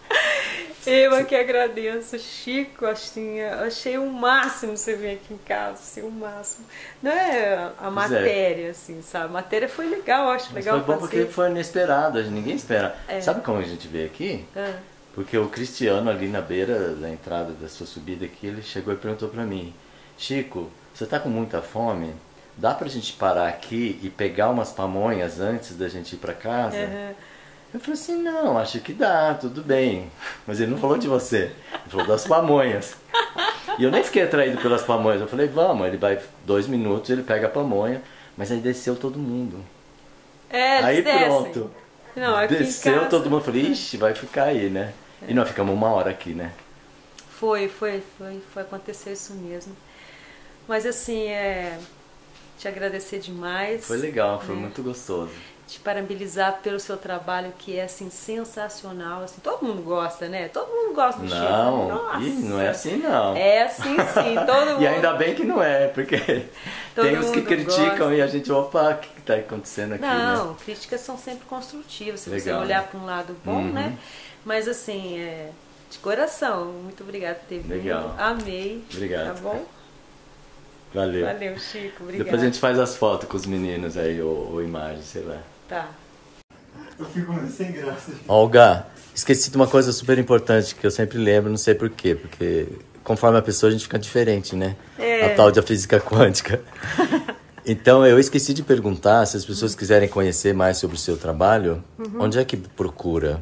Eu aqui agradeço, Chico, assim, eu achei o máximo você vir aqui em casa, assim, o máximo. Não é a matéria, assim, sabe? A matéria foi legal, eu acho Mas legal foi bom fazer. porque foi inesperado, ninguém espera. É. Sabe como a gente veio aqui? Ah, Porque o Cristiano ali na beira da entrada da sua subida aqui, ele chegou e perguntou pra mim: Chico, você tá com muita fome? Dá pra gente parar aqui e pegar umas pamonhas antes da gente ir pra casa? aham. Eu falei assim, não, acho que dá, tudo bem. Mas ele não falou de você, ele falou das pamonhas. E eu nem fiquei atraído pelas pamonhas, eu falei, vamos, ele vai dois minutos, ele pega a pamonha, mas aí desceu todo mundo. É, Aí eles descem. pronto, Não, aqui em desceu casa- todo mundo, eu falei, ixi, vai ficar aí, né? E nós ficamos uma hora aqui, né? Foi, foi, foi, foi acontecer isso mesmo. Mas assim, é. Te agradecer demais. Foi legal, foi né? muito gostoso. Te parabenizar pelo seu trabalho, que é assim, sensacional. Assim, todo mundo gosta, né? Todo mundo gosta do Chico. Não, Nossa. ih, não é assim não. É assim sim, todo mundo. E ainda bem que não é, porque Todo tem os que mundo criticam gosta. e a gente, opa, o que que tá acontecendo aqui, Não, né? críticas são sempre construtivas, se você Legal, olhar né? para um lado bom, Uhum. né? Mas assim, é, de coração, muito obrigada por ter vindo. Legal. Amei. Obrigado. Tá bom? Valeu. Valeu, Chico. Obrigada. Depois a gente faz as fotos com os meninos aí, ou, ou imagens, sei lá. Tá. Eu fico sem graça. Olga, esqueci de uma coisa super importante que eu sempre lembro, não sei porquê, porque conforme a pessoa a gente fica diferente, né? É. A tal da física quântica. Então eu esqueci de perguntar, se as pessoas quiserem conhecer mais sobre o seu trabalho, Uhum. onde é que procura?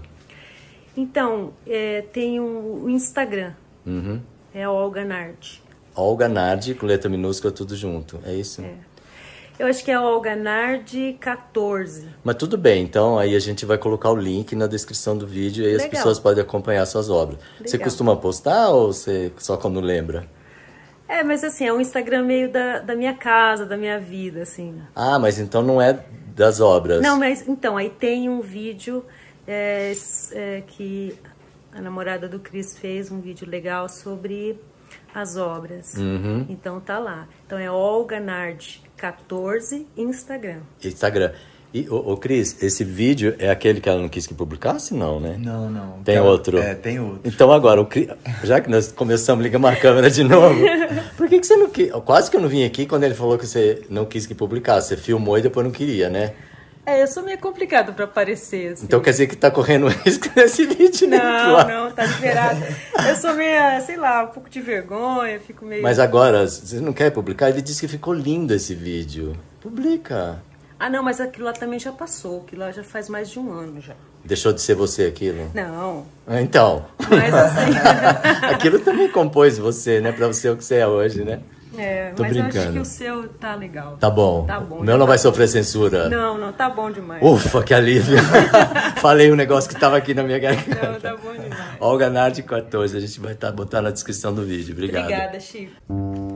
Então, é, tem o, o Instagram, Uhum. é Olga Nardi. Olga Nardi, com letra minúscula, tudo junto, é isso? É. Eu acho que é Olga Nardi quatorze. Mas tudo bem, então aí a gente vai colocar o link na descrição do vídeo e aí as Legal. pessoas podem acompanhar suas obras. Você Legal. costuma postar ou você só quando lembra? É, mas assim, é um Instagram meio da, da minha casa, da minha vida, assim. Ah, mas então não é das obras. Não, mas então, aí tem um vídeo é, s- é, que a namorada do Cris fez, um vídeo legal sobre as obras. Uhum. Então tá lá. Então é Olga Nardi quatorze, Instagram. Instagram. E, ô, ô Cris, esse vídeo é aquele que ela não quis que publicasse? Não, né? Não, não. Tem Cara, outro? É, tem outro. Então agora, o Cris, já que nós começamos, ligamos a câmera de novo. Por que, que você não quis? Quase que eu não vim aqui quando ele falou que você não quis que publicasse. Você filmou e depois não queria, né? É, eu sou meio complicado pra aparecer, assim. Então quer dizer que tá correndo risco nesse vídeo, né? Não, não, tá liberado. Eu sou meio, sei lá, um pouco de vergonha, fico meio... Mas agora, você não quer publicar? Ele disse que ficou lindo esse vídeo. Publica. Ah, não, mas aquilo lá também já passou. Aquilo lá já faz mais de um ano já. Deixou de ser você aquilo? Não. Então. Mas assim... Aquilo também compôs você, né? Pra você o que você é hoje, né? É, Tô mas brincando. eu acho que o seu tá legal. Tá bom. Tá bom. O meu não vai sofrer censura. Não, não, tá bom demais. Ufa, que alívio. Falei um negócio que tava aqui na minha garganta. Não, tá bom demais. Olga Nardi quatorze, a gente vai estar botando na descrição do vídeo. Obrigado. Obrigada, Chico.